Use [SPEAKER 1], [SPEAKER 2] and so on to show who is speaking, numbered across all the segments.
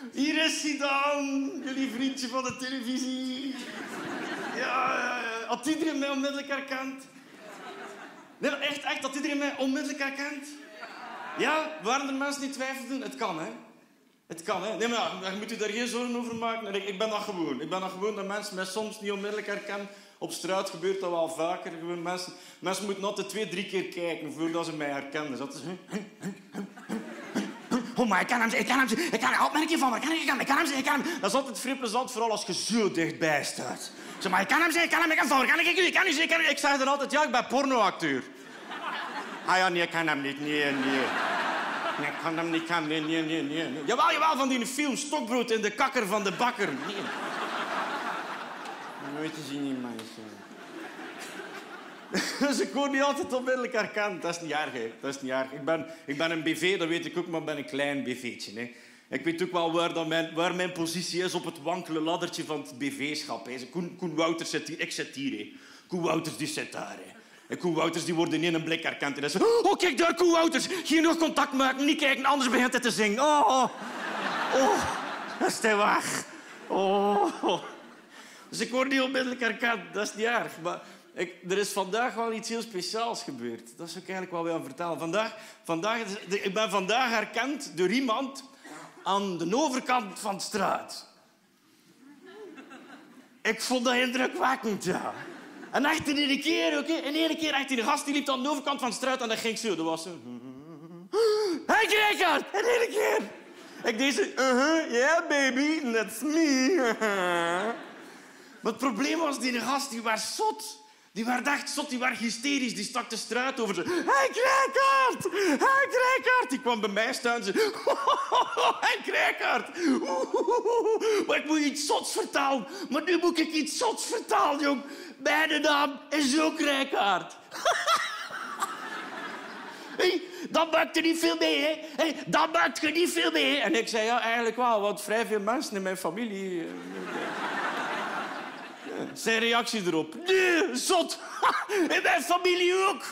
[SPEAKER 1] Hier is hij dan, jullie vriendje van de televisie. Ja. Had iedereen mij onmiddellijk herkend? Nee, echt, had iedereen mij onmiddellijk herkend? Ja, waren er mensen die twijfelden? Het kan, hè. Het kan, hè. Nee, maar ja, je moet je daar geen zorgen over maken. Ik ben dat gewoon. Ik ben dat gewoon dat mensen mij soms niet onmiddellijk herkennen. Op straat gebeurt dat wel vaker. Gewoon mensen moeten altijd 2-3 keer kijken voordat ze mij herkennen. Dus dat is... Oh, maar ik ken hem. Opmerking van me. Ik ken hem. Dat is altijd vrij plezant, vooral als je zo dichtbij staat. Ik zeg, maar ik ken hem. Ik ken u. Ik zeg dan altijd, ja, ik ben pornoacteur. Ah ja, nee, ik ken hem niet. Nee. Nee, ik kan hem niet kennen. Nee. Jawel, van die film Stokbrood in de kakker van de bakker. Nee. Nooit te zien, mensen. Dus ik word niet altijd onmiddellijk herkend. Dat is niet erg, hè. Dat is niet erg. Ik ben een BV, dat weet ik ook, maar ik ben een klein BV'tje. Hè. Ik weet ook wel waar mijn positie is op het wankele laddertje van het BV-schap. Hè. Koen Wouters zit hier, ik zit hier. Hè. Koen Wouters die zit daar. Hè. En Koen Wouters die wordt in één blik herkend. En dan zegt, oh, kijk daar, Koen Wouters. Geen nog contact maken, niet kijken, anders begint hij te zingen. Oh, dat is te weg. Oh. Dus ik word niet onmiddellijk herkend. Dat is niet erg. Maar er is vandaag wel iets heel speciaals gebeurd. Dat zou ik eigenlijk wel willen vertellen. Ik ben vandaag herkend door iemand aan de overkant van de straat. Ik vond dat indrukwekkend, ja. En echt in één keer, oké? In één keer echt die gast die liep aan de overkant van de straat en dat ging zo. Dat was zo... Hey, Gregard! In één keer! Ik deed zo... Yeah, baby, that's me. Maar het probleem was, die gast die was zot. Die werd echt zot, die werd hysterisch. Die stak de straat over. Hey, Gregard! Die kwam bij mij staan. Ze... Hey, Gregard! Maar ik moet je iets zots vertellen. Maar nu moet ik iets zots vertellen, jong. Mijn naam is ook Gregard. Hey, dat maakt er niet veel mee, hè? Hey, dat maakt er niet veel mee, hè? En ik zei, ja, eigenlijk wel, want vrij veel mensen in mijn familie... Zijn reactie erop. Nee, zot. In mijn familie ook.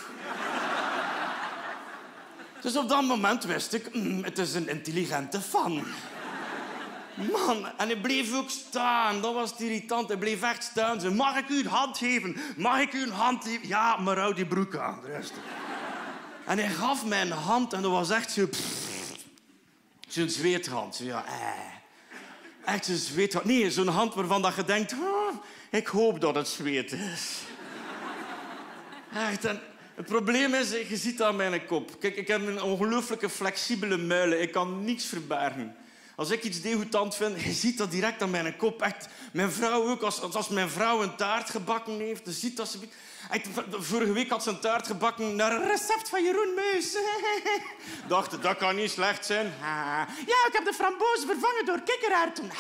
[SPEAKER 1] Dus op dat moment wist ik, het is een intelligente fan. Man, en hij bleef ook staan. Dat was irritant. Hij bleef echt staan. Ze, mag ik u een hand geven? Mag ik u een hand geven? Ja, maar hou die broek aan. Rustig. En hij gaf mij een hand en dat was echt zo... Zo'n zweethand. Zo, ja, echt zo'n zweethand. Nee, zo'n hand waarvan dat je denkt... ik hoop dat het zweet is. Echt, en het probleem is, je ziet aan mijn kop. Kijk, ik heb een ongelooflijke flexibele muilen. Ik kan niets verbergen. Als ik iets degoutant vind, je ziet dat direct aan mijn kop. Echt, mijn vrouw ook. Als mijn vrouw een taart gebakken heeft, dan ziet dat ze... Echt, vorige week had ze een taart gebakken naar een recept van Jeroen Meus. Dacht, dat kan niet slecht zijn. Ja, ik heb de frambozen vervangen door kikkererwten.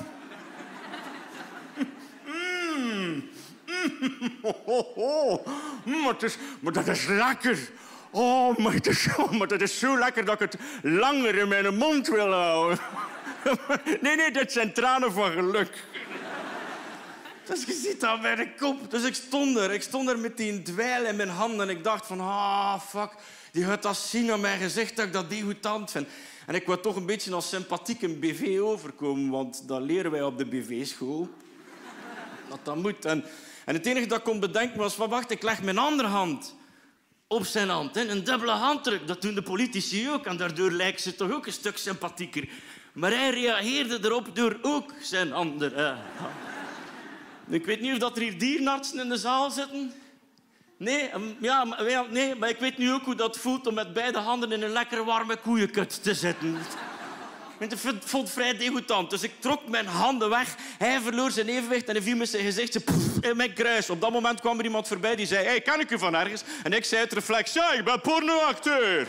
[SPEAKER 1] Maar dat is lekker. Oh, maar dat is zo lekker dat ik het langer in mijn mond wil houden. Nee, dit zijn tranen van geluk. Dus je ziet dat bij de kop. Dus ik stond er met die dweil in mijn handen en ik dacht van, fuck, die gaat dat zien aan mijn gezicht dat ik dat degoutant vind. En ik wou toch een beetje als sympathieke BV overkomen, want dat leren wij op de BV-school. Dat moet. En het enige dat ik kon bedenken was, wacht, ik leg mijn andere hand op zijn hand. Hè? Een dubbele handdruk, dat doen de politici ook. En daardoor lijkt ze toch ook een stuk sympathieker. Maar hij reageerde erop door ook zijn andere hand. Ik weet niet of er hier dierenartsen in de zaal zitten. Nee, maar ik weet nu ook hoe dat voelt om met beide handen in een lekker warme koeienkut te zitten. Ik vond het vrij degoutant, dus ik trok mijn handen weg. Hij verloor zijn evenwicht en hij viel met zijn gezicht in mijn kruis. Op dat moment kwam er iemand voorbij die zei, hey, ken ik u van ergens? En ik zei het reflex, ja, ik ben pornoacteur.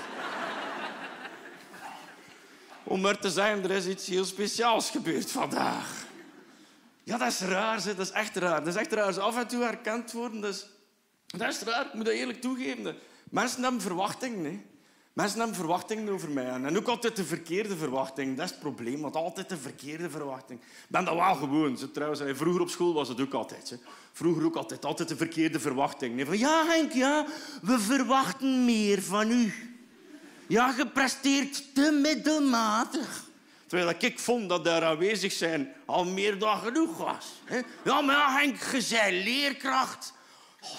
[SPEAKER 1] Om maar te zeggen, er is iets heel speciaals gebeurd vandaag. Ja, dat is raar, dat is echt raar. Dat is echt raar, als af en toe herkend worden. Dat is raar, ik moet dat eerlijk toegeven. Mensen hebben verwachtingen, hè. Mensen hebben verwachtingen over mij. En ook altijd de verkeerde verwachtingen. Dat is het probleem, want altijd de verkeerde verwachting. Ik ben dat wel gewoon. Trouwens, vroeger op school was het ook altijd. Vroeger ook altijd de verkeerde verwachting. Van, ja, Henk, ja, we verwachten meer van u. Ja, je presteert te middelmatig. Terwijl ik vond dat daar aanwezig zijn al meer dan genoeg was. Ja, maar ja, Henk, je zei leerkracht. Oh,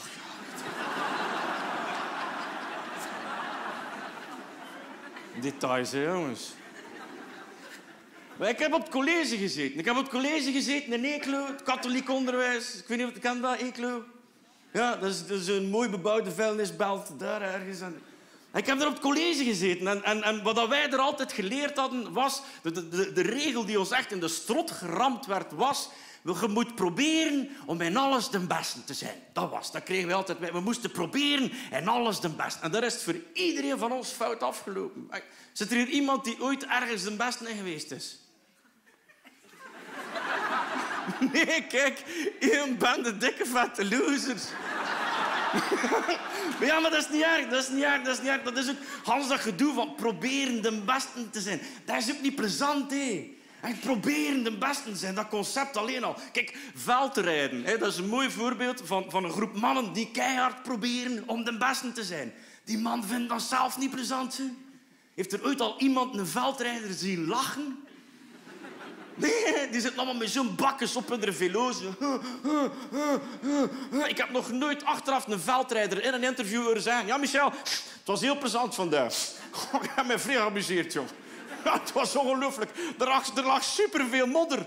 [SPEAKER 1] ja. Details, hè, jongens. Maar ik heb op het college gezeten. Ik heb op het college gezeten in Eeklo, het katholiek onderwijs. Ik weet niet of je kent dat, Eeklo. Ja, dat is een mooi bebouwde vuilnisbelt daar ergens. Ik heb daar op het college gezeten. En wat wij er altijd geleerd hadden, was... De regel die ons echt in de strot geramd werd, was... Je moet proberen om in alles de beste te zijn. Dat kregen we altijd mee. We moesten proberen in alles de beste. En daar is het voor iedereen van ons fout afgelopen. Zit er hier iemand die ooit ergens de beste in geweest is? Nee, kijk. Een bende dikke vette losers. Ja, maar dat is niet erg. Dat is ook Hans dat gedoe van proberen de beste te zijn. Dat is ook niet plezant, hè. En proberen de beste te zijn, dat concept alleen al. Kijk, veldrijden, hè, dat is een mooi voorbeeld van een groep mannen die keihard proberen om de beste te zijn. Die man vindt dat zelf niet plezant. Hè. Heeft er ooit al iemand een veldrijder zien lachen? Nee, die zitten allemaal met zo'n bakkes op hun velo's. Ik heb nog nooit achteraf een veldrijder in een interview horen zeggen... Ja, Michel, het was heel plezant vandaag. Ik heb me vrij geamuseerd, joh. Ja, het was ongelooflijk. Er lag superveel modder.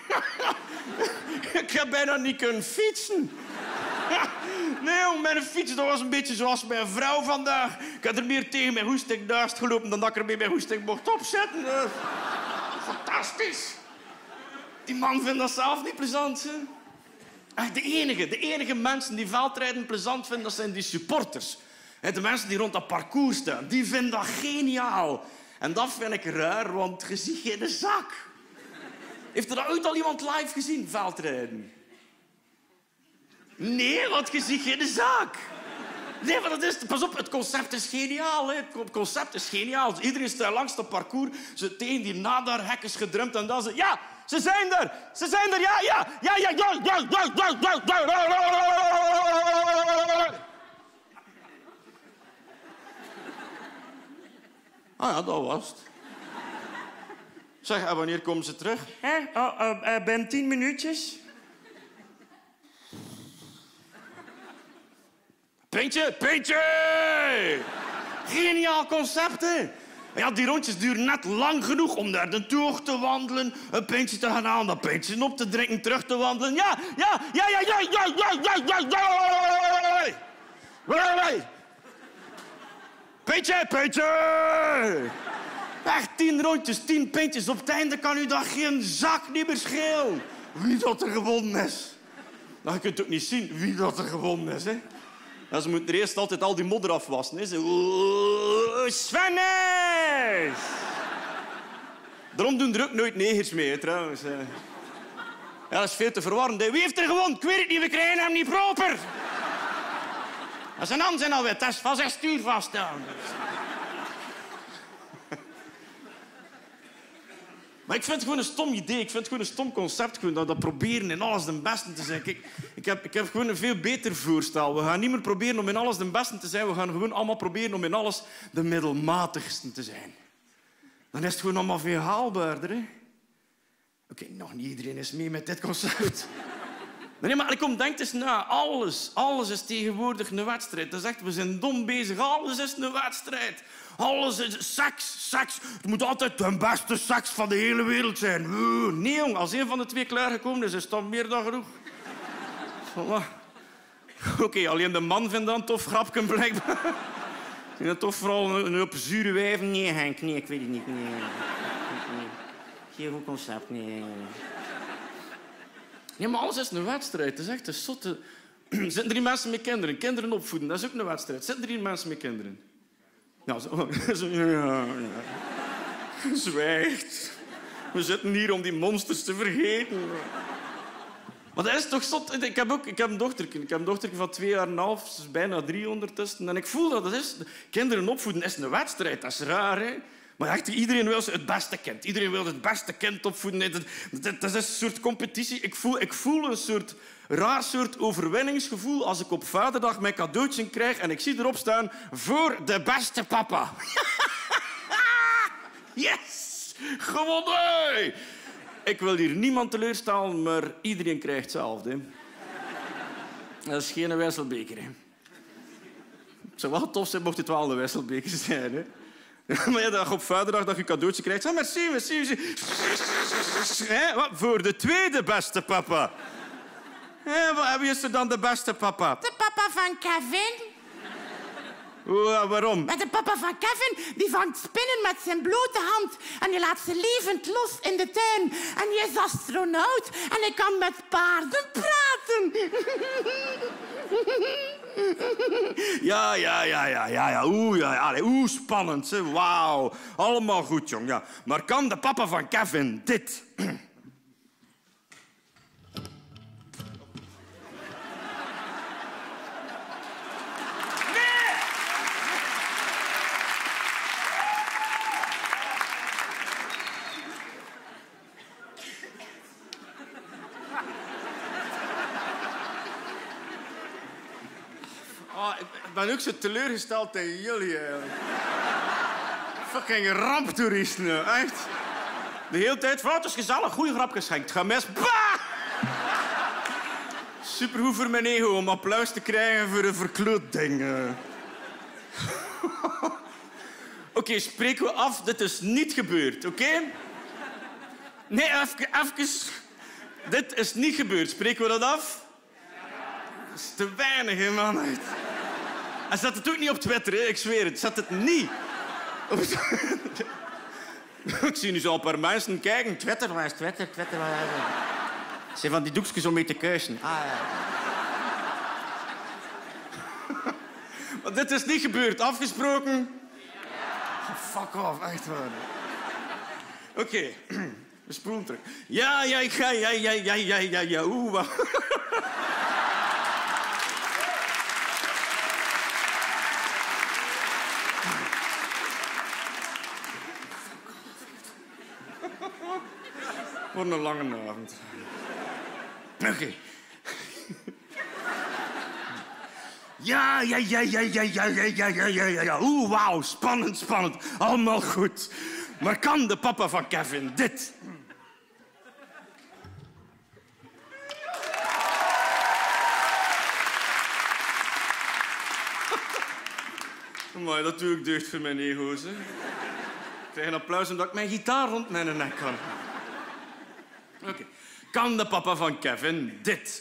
[SPEAKER 1] Ik heb bijna niet kunnen fietsen. Nee, jong, mijn fiets dat was een beetje zoals mijn vrouw vandaag. Ik had er meer tegen mijn hoesting naast gelopen dan dat ik er mee mijn hoesting mocht opzetten. Fantastisch. Die man vindt dat zelf niet plezant. Hè? Echt, de enige mensen die veldrijden plezant vinden, dat zijn die supporters. De mensen die rond dat parcours staan, die vinden dat geniaal. En dat vind ik raar, want je ziet geen zak. Heeft er ooit al iemand live gezien, veldrijden? Nee, want je ziet geen zak. Nee, maar dat is... Pas op, het concept is geniaal. Hè. Het concept is geniaal. Iedereen staat langs dat parcours. Ze tegen die nadarhek is gedrumd en dan ze... Ja, ze zijn er! Ze zijn er! Ja! Ah ja, dat was het. Zeg, en wanneer komen ze terug? Binnen 10 minuutjes. Pintje! Geniaal concept, hè? Ja, die rondjes duren net lang genoeg om daar naartoe te wandelen, een pintje te gaan halen, dat pintje op te drinken, terug te wandelen. Ja! Pintje! Echt 10 rondjes, 10 pintjes. Op het einde kan u dat geen zak niet meer schelen. Wie dat er gewonnen is. Nou, je kunt ook niet zien wie dat er gewonnen is, hè. Ja, ze moeten er eerst altijd al die modder afwassen. Hè. Svennis! Daarom doen er ook nooit negers mee, trouwens. Ja, dat is veel te verwarrend. Hè. Wie heeft er gewonnen? Ik weet het niet, we krijgen hem niet proper. Dat zijn handen alweer. Dat is van zijn stuur vaststaan. Maar ik vind het gewoon een stom idee. Ik vind het gewoon een stom concept. Gewoon dat proberen in alles de beste te zijn. Kijk, ik heb gewoon een veel beter voorstel. We gaan niet meer proberen om in alles de beste te zijn. We gaan gewoon allemaal proberen om in alles de middelmatigste te zijn. Dan is het gewoon allemaal veel haalbaarder. Hè? Oké, nog niet iedereen is mee met dit concept. Nee, maar ik denk eens na. Alles is tegenwoordig een wedstrijd. Dat is echt, we zijn dom bezig. Alles is een wedstrijd. Alles is seks. Het moet altijd de beste seks van de hele wereld zijn. Nee, jong. Als een van de twee klaargekomen is, is dat meer dan genoeg. Oké, alleen de man vindt dat een tof grapje, blijkbaar. Vind dat toch vooral een hoop zure wijven? Nee, Henk, nee, ik weet het niet. Nee. Geen goed concept, nee. Ja, maar alles is een wedstrijd. Dat is echt een zotte... Zitten er hier mensen met kinderen? Kinderen opvoeden, dat is ook een wedstrijd. Zitten er hier mensen met kinderen? Ja, ja. Zwijgt. We zitten hier om die monsters te vergeten. Maar dat is toch zot. Ik heb een dochtertje. Ik heb een dochtertje van 2 jaar en een half. Ze is bijna 3 ondertussen. En ik voel dat het is... Kinderen opvoeden is een wedstrijd. Dat is raar, hè? Maar echt, iedereen wil het beste kind. Iedereen wil het beste kind opvoeden. Dat is een soort competitie. Ik voel een soort raar soort overwinningsgevoel als ik op Vaderdag mijn cadeautje krijg en ik zie erop staan voor de beste papa. Yes! Gewonnen! Ik wil hier niemand teleurstellen, maar iedereen krijgt hetzelfde. Dat is geen wisselbeker. Hè. Het zou wel tof zijn mocht het wel een wisselbeker zijn. Hè. Maar ja, dat je op vaderdag dat je cadeautje krijgt. Zeg, merci, merci. Wat? Voor de tweede beste papa. Wie is er dan de beste papa?
[SPEAKER 2] De papa van Kevin.
[SPEAKER 1] Waarom?
[SPEAKER 2] Maar de papa van Kevin die vangt spinnen met zijn blote hand. En die laat ze levend los in de tuin. En die is astronaut. En hij kan met paarden praten.
[SPEAKER 1] Ja. Oeh, spannend. Wauw. Allemaal goed, jong. Ja. Maar kan de papa van Kevin dit? Ik ben ook zo teleurgesteld in jullie, eigenlijk. Fucking ramptoeristen, echt. De hele tijd, het is gezellig, goeie grap geschenkt. Ga mis. Bah! Supergoed voor mijn ego om applaus te krijgen voor een verkloot ding. Oké, spreken we af, dit is niet gebeurd, oké? Nee, even. Dit is niet gebeurd, spreken we dat af? Dat is te weinig, hè, man. En zet het ook niet op Twitter, hè. Ik zweer het. Zet het niet. Ik zie nu zo een paar mensen kijken. Twitter, waar is Twitter? Het zijn van die doekjes om mee te kuisen. Ah, ja. Maar dit is niet gebeurd. Afgesproken? Oh, fuck off, echt waar. Oké, we spoelen terug. Ja. Oeh, wat... Voor een lange avond. Oké. Ja. Oeh, wauw, spannend. Allemaal goed. Maar kan de papa van Kevin dit? Maar dat doe ik deugd voor mijn ego's, hè. Ik krijg een applaus omdat ik mijn gitaar rond mijn nek kan. Oké. Kan de papa van Kevin dit?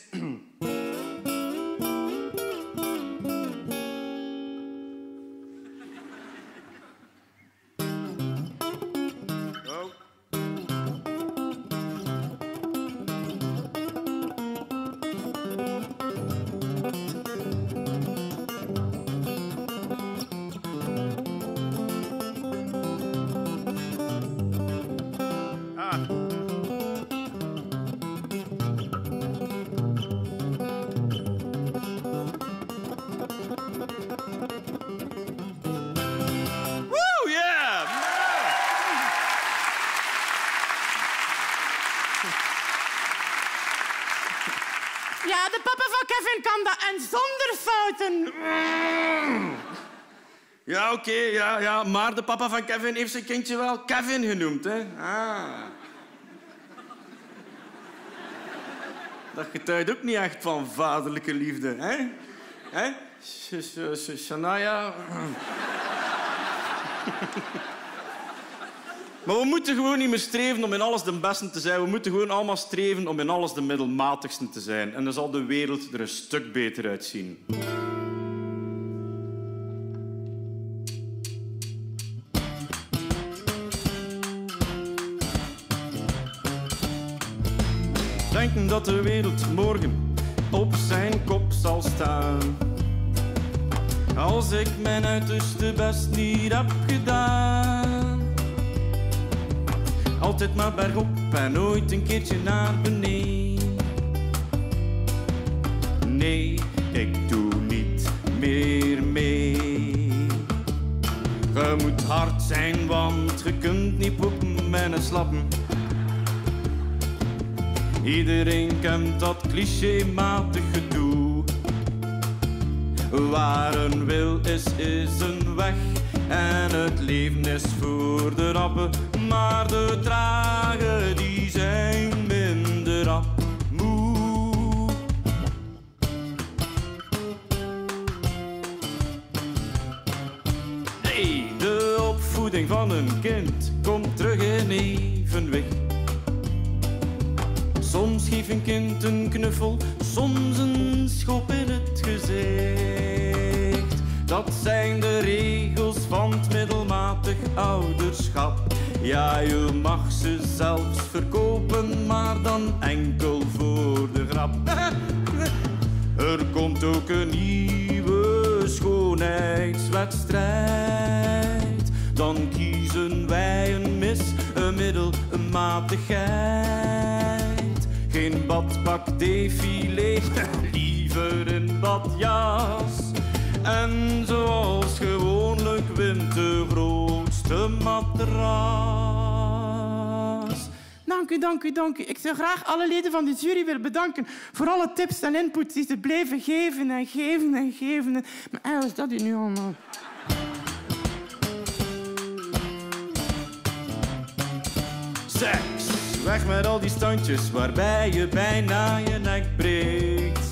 [SPEAKER 1] Oh.
[SPEAKER 2] Ja, de papa van Kevin kan dat en zonder fouten.
[SPEAKER 1] Ja, oké, ja. Maar de papa van Kevin heeft zijn kindje wel Kevin genoemd, hè. Ah. Dat getuigt ook niet echt van vaderlijke liefde, hè? Shania... Maar we moeten gewoon niet meer streven om in alles de beste te zijn. We moeten gewoon allemaal streven om in alles de middelmatigste te zijn. En dan zal de wereld er een stuk beter uitzien. Denken dat de wereld morgen op zijn kop zal staan. Als ik mijn uiterste best niet heb gedaan. Altijd maar bergop en nooit een keertje naar beneden. Nee, ik doe niet meer mee. Je moet hard zijn, want je kunt niet poepen met een slappen. Iedereen kent dat clichématig gedoe. Waar een wil is, is een weg. En het leven is voor de rappen. Maar de trage die zijn minder rap moe. Nee, de opvoeding van een kind komt terug in evenwicht. Soms geeft een kind een knuffel, soms een schop in het gezicht. Dat zijn de regels van het middelmatig ouderschap. Ja, je mag ze zelfs verkopen, maar dan enkel voor de grap. Er komt ook een nieuwe schoonheidswedstrijd. Dan kiezen wij een mis, een middel, een matigheid. Geen badpak défilé, liever in badjas. En zoals gewoonlijk wint de grootste matras.
[SPEAKER 2] Dank u. Ik zou graag alle leden van de jury willen bedanken voor alle tips en inputs die ze bleven geven. Maar wat is dat hier nu allemaal?
[SPEAKER 1] Seks, weg met al die standjes waarbij je bijna je nek breekt.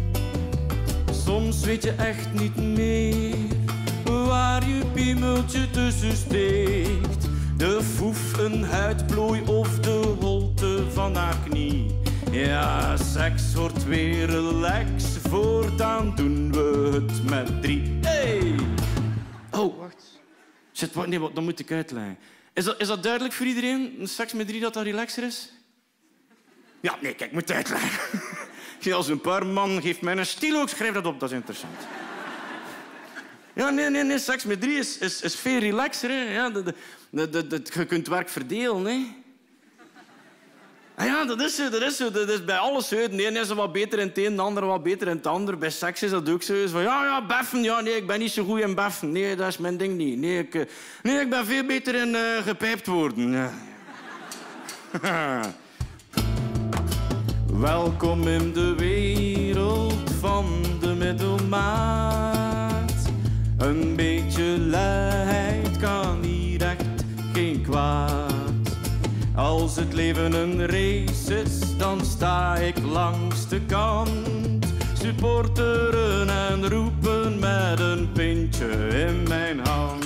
[SPEAKER 1] Soms weet je echt niet meer waar je piemeltje tussen steekt. De foef, een huidplooi of de holte van haar knie. Ja, seks wordt weer relax, voortaan doen we het met 3. Hey! Oh, wacht. Shit, wat, nee, dat moet ik uitleggen. Is dat duidelijk voor iedereen? Seks met 3 dat relaxer is? Ja, nee, kijk, ik moet uitleggen. Als een paar man geeft mij een stilo, ik schrijf dat op, dat is interessant. Ja, nee, seks met 3 is veel relaxer. Hè. Ja, je kunt werk verdelen. Hè. Ah ja, dat is zo. Dat is bij alles zo. De ene is wat beter in het een, de andere wat beter in het ander. Bij seks is dat ook zo. Van, ja, beffen. Ja, nee, ik ben niet zo goed in beffen. Nee, dat is mijn ding niet. Nee, ik ben veel beter in gepijpt worden. Ja. Welkom in de wereld van de middelmaat. Een beetje luiheid kan hier echt geen kwaad. Als het leven een race is, dan sta ik langs de kant. Supporteren en roepen met een pintje in mijn hand.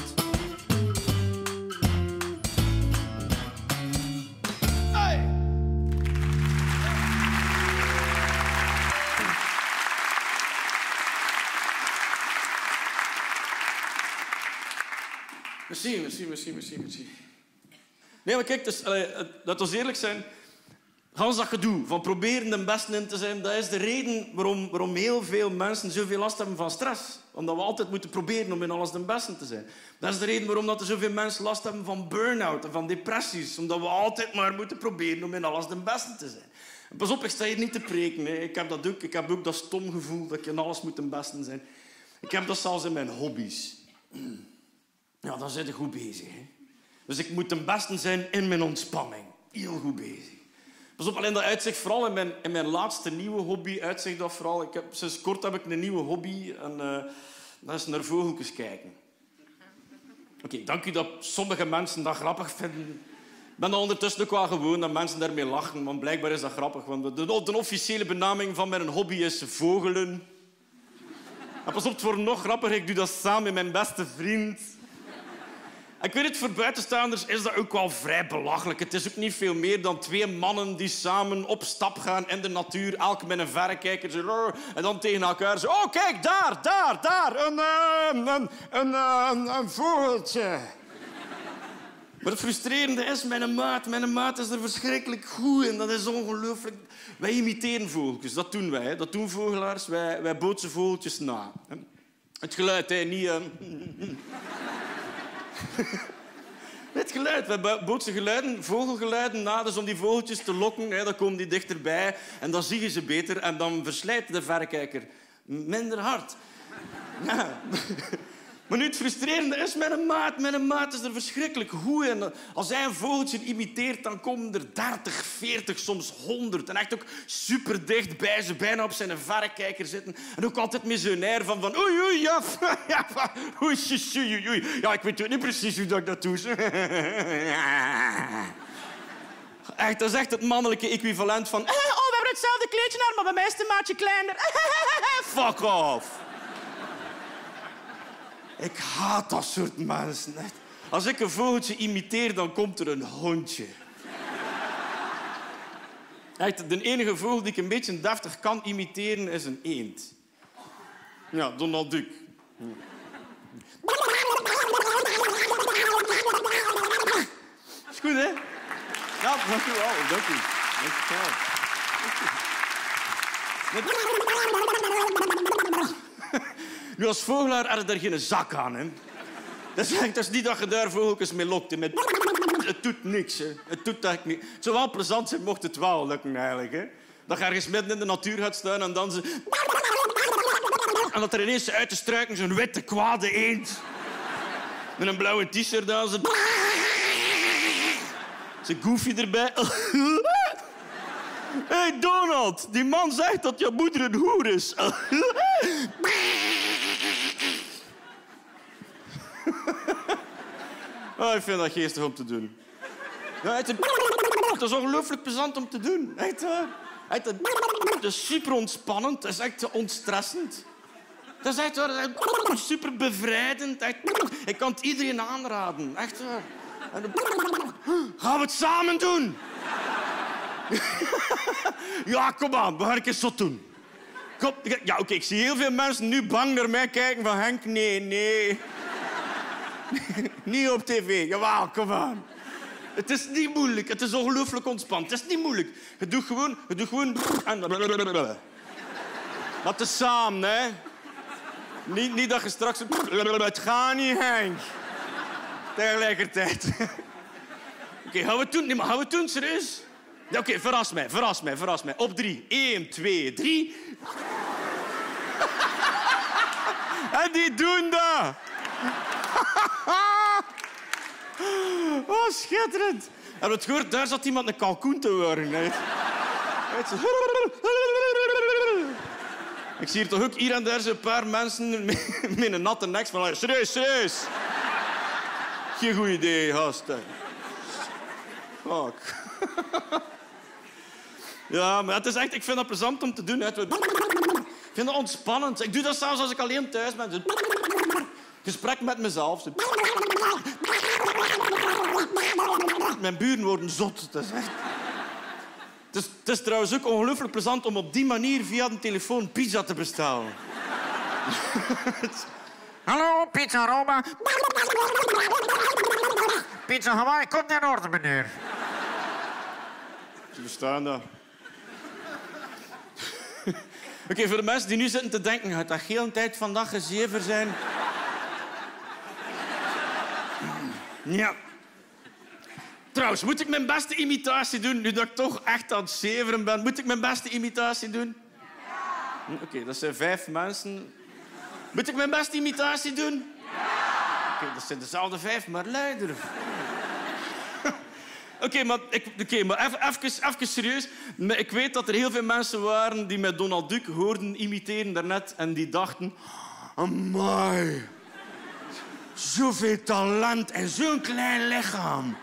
[SPEAKER 1] Merci. Nee, maar kijk, dus, laat ons eerlijk zijn. Gans dat gedoe van proberen de beste in te zijn, dat is de reden waarom heel veel mensen zoveel last hebben van stress. Omdat we altijd moeten proberen om in alles de beste te zijn. Dat is de reden waarom er zoveel mensen last hebben van burn-out en van depressies. Omdat we altijd maar moeten proberen om in alles de beste te zijn. En pas op, ik sta hier niet te preken. Hè. Ik heb dat ook. Ik heb ook dat stom gevoel dat ik in alles moet de beste zijn. Ik heb dat zelfs in mijn hobby's. Ja, dan zit ik goed bezig. Hè. Dus ik moet de beste zijn in mijn ontspanning. Heel goed bezig. Pas op, alleen dat uitzicht vooral in mijn laatste nieuwe hobby. Uitzicht dat vooral. Sinds kort heb ik een nieuwe hobby. En dat is naar vogeltjes kijken. Oké, dank u dat sommige mensen dat grappig vinden. Ik ben dat ondertussen ook wel gewoon dat mensen daarmee lachen. Want blijkbaar is dat grappig. Want de officiële benaming van mijn hobby is vogelen. En pas op, het wordt nog grappiger. Ik doe dat samen met mijn beste vriend. Ik weet het, voor buitenstaanders is dat ook wel vrij belachelijk. Het is ook niet veel meer dan 2 mannen die samen op stap gaan in de natuur, elk met een verrekijker. En dan tegen elkaar zo... Oh, kijk, daar, een vogeltje. Maar het frustrerende is, mijn maat is er verschrikkelijk goed in. Dat is ongelooflijk. Wij imiteren vogeltjes, dat doen wij. Hè. Dat doen vogelaars, wij bootsen vogeltjes na. Het geluid, hè, niet... Het geluid. We bootsen geluiden, vogelgeluiden na, dus om die vogeltjes te lokken. Hè, dan komen die dichterbij en dan zie je ze beter. En dan verslijt de verrekijker minder hard. Ja. Maar nu het frustrerende is, mijn maat is er verschrikkelijk goed in. Als hij een vogeltje imiteert, dan komen er 30, 40, soms 100. En echt ook super dicht bij ze, bijna op zijn verrekijker zitten. En ook altijd met zo'n air van oei, ja, oei, oei. Ja, ik weet ook niet precies hoe ik dat doe. Echt, dat is echt het mannelijke equivalent van...
[SPEAKER 2] we hebben hetzelfde kleedje aan, maar bij mij is het een maatje kleiner.
[SPEAKER 1] Fuck off. Ik haat dat soort mensen. Echt. Als ik een vogeltje imiteer, dan komt er een hondje. Echt, de enige vogel die ik een beetje deftig kan imiteren, is een eend. Ja, Donald Duck. Is goed, hè? Ja, dank u wel. Dank u. Dank u wel. Nu, als vogelaar had je daar geen zak aan, hè. Dat is niet dat je daar vogeltjes mee lokt. Het doet niks, hè. Het doet echt niet. Het zou wel plezant zijn, mocht het wel lukken, eigenlijk, hè. Dat je ergens midden in de natuur gaat staan en dan ze... En dat er ineens uit de struiken zo'n witte, kwade eend... met een blauwe t-shirt aan. Ze Goofy erbij. Hey Donald, die man zegt dat je moeder een hoer is. Oh, ik vind dat geestig om te doen. Ja, het is ongelooflijk plezant om te doen. Echt waar. Het is super ontspannend. Het is echt ontstressend. Dat is echt waar. Super bevrijdend. Echt. Ik kan het iedereen aanraden. Echt waar. Gaan we het samen doen? Ja, kom aan. We gaan het eens zo doen. Kom. Ja, oké, ik zie heel veel mensen nu bang naar mij kijken van... Henk, nee. Niet op tv. Jawel, kom aan. Het is niet moeilijk. Het is ongelooflijk ontspannend. Het is niet moeilijk. Je doet gewoon... Dat is samen, hè. Niet dat je straks... Het gaat niet, Henk. Tegelijkertijd. Oké, gaan we het doen? Nee, maar gaan we het doen, serieus? Ja, oké, verras mij. Op 3. 1, 2, 3. En die doen dat. Oh, schitterend. Heb je het gehoord? Daar zat iemand een kalkoen te worden. Ik zie hier toch ook hier en daar zo'n paar mensen met een natte nek van... Serieus. Geen goed idee, gasten. Fuck. Ja, maar het is echt... Ik vind dat plezant om te doen. Ik vind dat ontspannend. Ik doe dat zelfs als ik alleen thuis ben. Gesprek met mezelf. Mijn buren worden zot. Het is echt... Het is trouwens ook ongelooflijk plezant om op die manier via de telefoon pizza te bestellen.
[SPEAKER 3] Hallo, pizza Roma. Pizza Hawaii, komt in orde, meneer.
[SPEAKER 1] Ze verstaan dat. Oké, voor de mensen die nu zitten te denken... Gaat dat heel een tijd vandaag gezever zijn? Ja. Trouwens, moet ik mijn beste imitatie doen? Nu dat ik toch echt aan het zeveren ben. Moet ik mijn beste imitatie doen? Ja. Oké, dat zijn 5 mensen. Moet ik mijn beste imitatie doen? Ja. Oké, dat zijn dezelfde 5, maar luider. Oké, maar even serieus. Ik weet dat er heel veel mensen waren die met Donald Duck hoorden imiteren daarnet en die dachten... Amai, zoveel talent en zo'n klein lichaam.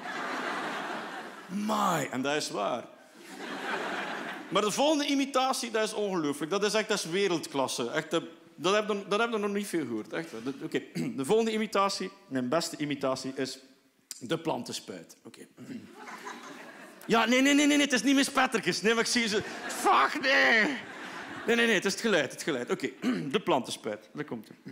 [SPEAKER 1] Amai, en dat is waar. Maar de volgende imitatie, dat is ongelooflijk. Dat is wereldklasse. Echt, dat heb je nog niet veel gehoord. Oké, de volgende imitatie, mijn beste imitatie, is de plantenspuit. Oké. Ja, nee, het is niet meer spettertjes. Nee, maar ik zie ze... Fuck, nee. Nee, het is het geluid. Oké, de plantenspuit. Daar komt hij.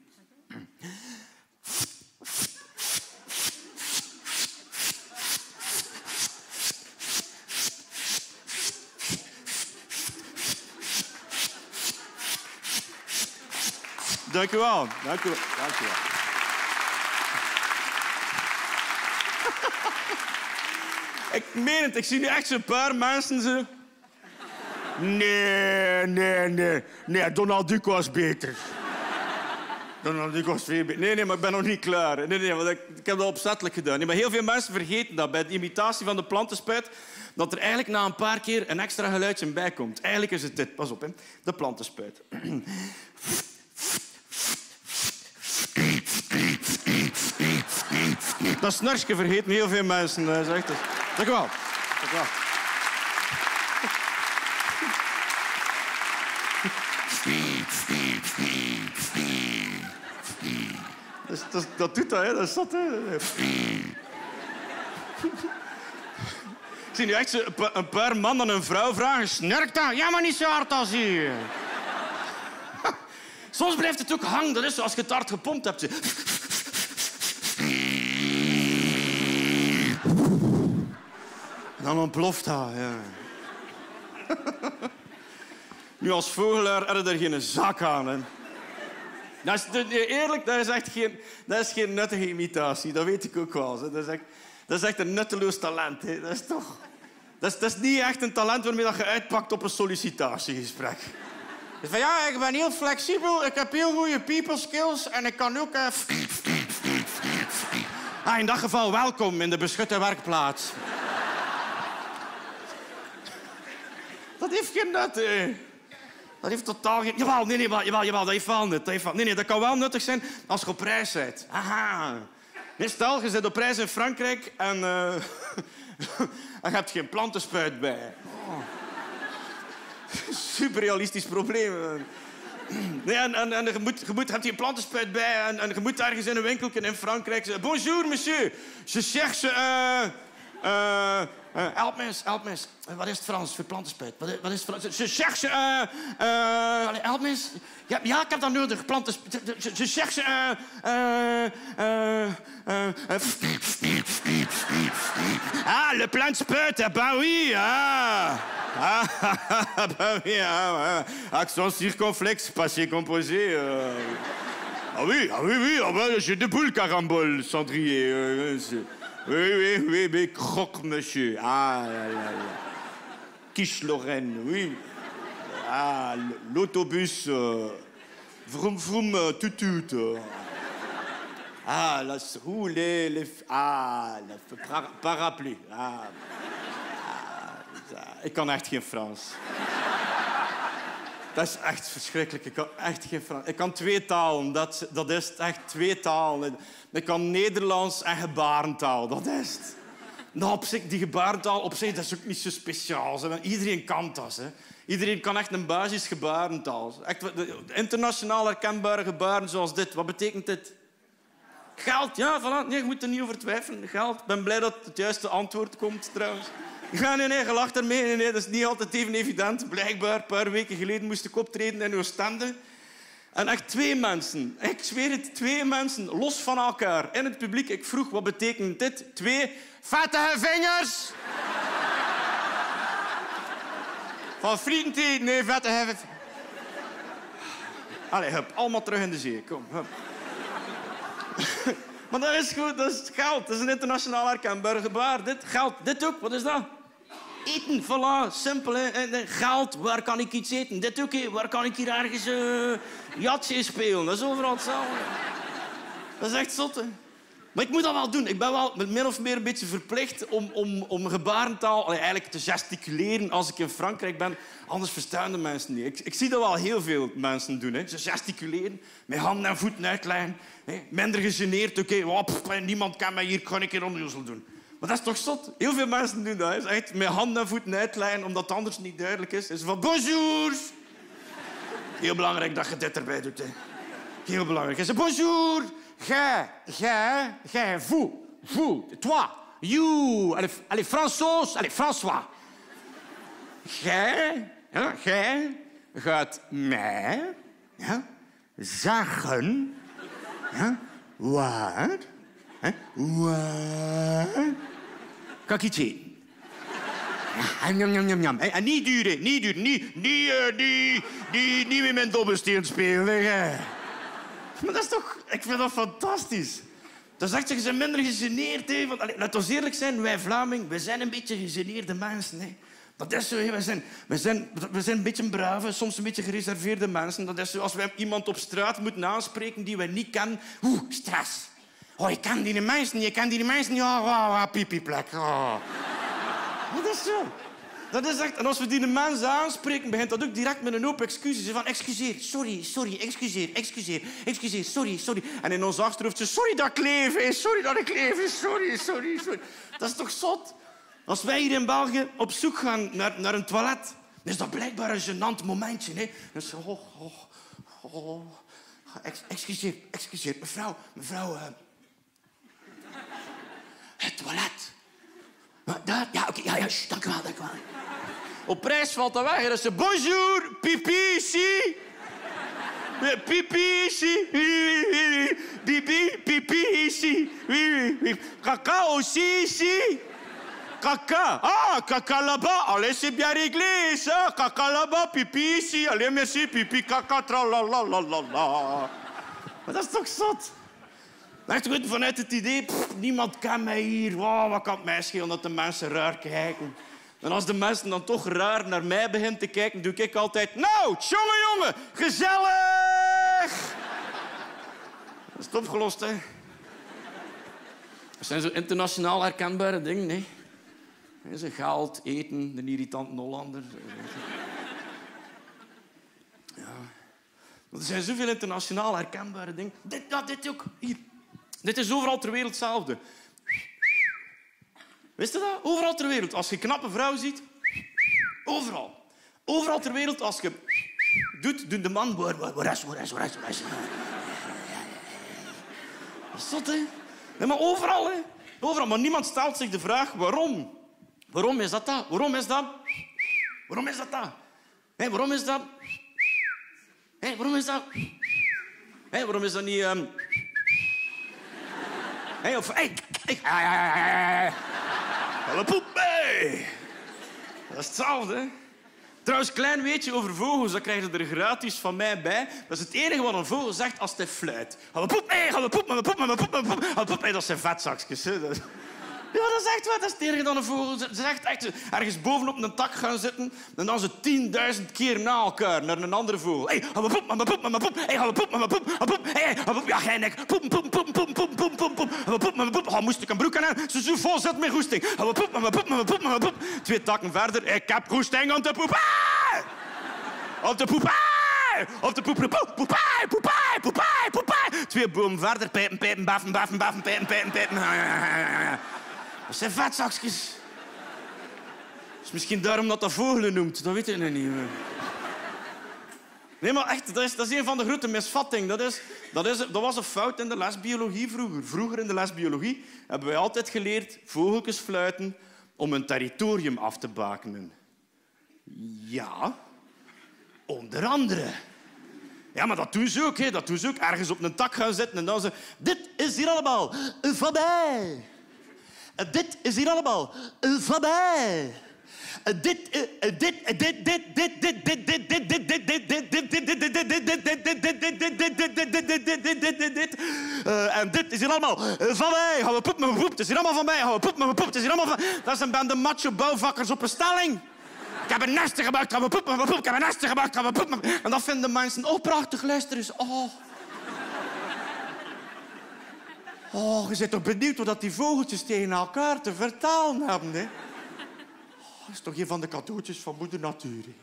[SPEAKER 1] Dank u wel. Ik meen het, ik zie nu echt zo'n paar mensen zo... Nee, Donald Duck was beter. Ik was veel beter. Nee, maar ik ben nog niet klaar. Nee, want ik heb dat opzettelijk gedaan. Nee, maar heel veel mensen vergeten dat bij de imitatie van de plantenspuit dat er eigenlijk na een paar keer een extra geluidje bij komt. Eigenlijk is het dit. Pas op, hè. De plantenspuit. Dat snursje vergeten heel veel mensen. Dat is echt... Dank u wel. Dank u wel. Dat doet dat, hè. Dat is dat, hè. Ik zie nu echt zo een paar mannen en een vrouw vragen... Snurkt dat? Ja, maar niet zo hard als u. Soms blijft het ook hangen. Dat is zo als je het hard gepompt hebt. Zo. En dan ontploft dat, ja. Nu, als vogelaar heb je er geen zak aan, hè. Eerlijk, dat is geen nuttige imitatie. Dat weet ik ook wel. Hè. Dat is echt een nutteloos talent. Hè. Dat is toch... Dat is niet echt een talent waarmee je uitpakt op een sollicitatiegesprek. Dus van, ja, ik ben heel flexibel, ik heb heel goede people skills en ik kan ook... in dat geval welkom in de beschutte werkplaats. Dat heeft geen nut, hè. Dat heeft totaal geen... Jawel, dat heeft wel nut. Nee, dat kan wel nuttig zijn als je op reis bent. Aha. Nee, stel, je zit op reis in Frankrijk en... en je hebt geen plantenspuit bij. Oh. Super realistisch probleem. Nee, en je hebt hier een plantenspuit bij en je moet ergens in een winkeltje in Frankrijk zeggen... Bonjour, monsieur. Je cherche... help me eens. Wat is het Frans voor plantenspuit? Wat is het Frans? Je cherche... help me eens. Ja, ik heb dat nodig. Plantenspuit. Je cherche... le plantenspuit. Ben oui. Ben oui. Accent circonflexe, passé composé. Oui. J'ai de boules carambole, cendrier. Oui, croque, monsieur. Quiche Lorraine, oui. L'autobus. Vroom, vroom, toet. La roue, le parapluie. Ik kan echt geen Frans. Dat is echt verschrikkelijk. Ik kan echt geen Frans. Ik kan 2 talen. Dat is echt 2 talen. Ik kan Nederlands en gebarentaal. Dat is het. Nou, op zich, die gebarentaal op zich, dat is ook niet zo speciaal. Hè. Iedereen kan dat. Hè. Iedereen kan echt een basis gebarentaal. Echt, internationaal herkenbare gebaren zoals dit. Wat betekent dit? Geld, ja, voilà. Nee, je moet er niet over twijfelen. Geld. Ik ben blij dat het juiste antwoord komt, trouwens. Ja, nee, je lacht ermee. Nee, dat is niet altijd even evident. Blijkbaar, een paar weken geleden moest ik optreden in Oostende. En echt 2 mensen, ik zweer het, 2 mensen, los van elkaar, in het publiek. Ik vroeg, wat betekent dit? 2 vettige vingers. Van vrienden, nee, vettige vingers. Allee, hup, allemaal terug in de zee. Kom, hup. Maar dat is goed, dat is geld. Dat is een internationaal herkenbaar gebaar. Dit geld, dit ook, wat is dat? Eten, voilà, simpel. Hè. Geld, waar kan ik iets eten? Dit ook, hè. Waar kan ik hier ergens jatje spelen? Dat is overal hetzelfde. Dat is echt zot, hè. Maar ik moet dat wel doen. Ik ben wel min of meer een beetje verplicht om gebarentaal eigenlijk te gesticuleren als ik in Frankrijk ben. Anders verstaan de mensen niet. Ik zie dat wel heel veel mensen doen. Hè. Ze gesticuleren, met handen en voeten uitleggen. Hè. Minder gegeneerd. Oké, niemand kan mij hier, kan ik hier onnozel doen. Maar dat is toch zot? Heel veel mensen doen dat. Hè. Is echt met handen en voeten uitleggen, omdat het anders niet duidelijk is. Is van bonjour. Heel belangrijk dat je dit erbij doet. Hè. Heel belangrijk. Is bonjour. Gij, vous, toi, you, allez, François. Gij gaat mij zeggen, wat, kan ik iets eten? En niet duur, niet met mijn dobbelsteen spelen. Maar dat is toch... Ik vind dat fantastisch. Dan zegt je bent minder gegeneerd. Hè. Want, laten we eerlijk zijn, wij Vlamingen, we zijn een beetje gegeneerde mensen. Hè. Dat is zo, hè. We zijn een beetje brave, soms een beetje gereserveerde mensen. Dat is zo, als wij iemand op straat moeten aanspreken die we niet kennen. Stress. Oh, je kent die mensen. Ja, piepieplek. Oh. Dat is zo. Dat is echt... En als we die mensen aanspreken, begint dat ook direct met een hoop excuses. Van, excuseer, sorry, excuseer, sorry. En in ons achterhoofd, sorry dat ik leef, sorry. Dat is toch zot? Als wij hier in België op zoek gaan naar een toilet, dan is dat blijkbaar een gênant momentje. Hè? Dus, excuseer, mevrouw, het toilet. Daar? Ja, oké, ja, dank u wel. Op prijs valt dat weg. Dat is bonjour, pipi ici. Pipi ici. Pipi ici. Caca aussi ici. Caca. Ah, caca là-bas. Allez, c'est bien réglé, ça. Caca là-bas, pipi ici. Allez, merci, pipi, caca, tralalala. Maar dat is toch zot? Echt goed, vanuit het idee, niemand kan mij hier. Wow, wat kan het mij schelen dat de mensen raar kijken? En als de mensen dan toch raar naar mij beginnen te kijken, doe ik altijd... Nou, jongen, gezellig! Dat is het opgelost, hè. Dat zijn zo internationaal herkenbare dingen, hè. Ze geld, eten, een irritante Hollander. Ja. Er zijn zoveel internationaal herkenbare dingen. Dit ook. Hier. Dit is overal ter wereld hetzelfde. Wist je dat? Overal ter wereld. Als je een knappe vrouw ziet... Overal. Overal ter wereld, als je... doet de man... Waar is? Dat is zot, hè? Nee, maar overal, hè? Overal. Maar niemand stelt zich de vraag waarom. Waarom is dat? Waarom is dat? Hé, waarom is dat? Hé, waarom is dat niet... Hé, of... Hé. Alle poep, hé. Dat is hetzelfde, hè? Trouwens, klein weetje over vogels, dat krijg je er gratis van mij bij. Dat is het enige wat een vogel zegt als hij fluit. Alle poep, hé, alle poep. Hé, dat zijn vetzakjes, hè. Ja, dat is echt wat. Dat is het enige dan een vogel. Ze zegt echt ergens bovenop een tak gaan zitten en dan ze 10.000 keer na elkaar naar een andere vogel. Hé, alle poep, mama poep, mama poep. Hé, alle poep, mama poep, mama poep. Hé, alle poep, ja, gij nek. Poep. Alle poep, mama poep. Moest ik een broek aan? Ze zo vol zit met goesting. Alle poep, mama poep. 2 takken verder. Ik heb goesting om te poep. Om te poep. Op de poepaai. 2 bomen verder. Pijpen, baffen. Dat zijn vetzakjes. Dat is misschien daarom dat vogelen noemt. Dat weet ik nog niet. Nee, maar echt, dat is een van de grote misvattingen. Dat was een fout in de lesbiologie vroeger. Vroeger in de lesbiologie hebben wij altijd geleerd vogeltjes fluiten om een territorium af te bakenen. Ja, onder andere. Ja, maar dat doen ze ook. Hè. Dat doen ze ook. Ergens op een tak gaan zitten en dan ze... Dit is hier allemaal van mij. Dit is hier allemaal van mij. En dit is hier allemaal van mij. Gaan we poep met mijn poep. Het is hier allemaal van mij. Gaan we poep met mijn poep. Het is hier allemaal van... Dat is een bende macho bouwvakkers op een stelling. Ik heb een nestje gebouwd, gaan we poep met mijn poep. Ik heb een nestje gebouwd, gaan we poep met... En dat vinden mensen... Oh, prachtig, luister eens. Oh, je bent toch benieuwd wat die vogeltjes tegen elkaar te vertalen hebben, hè? Dat is toch een van de cadeautjes van moeder natuur, hè?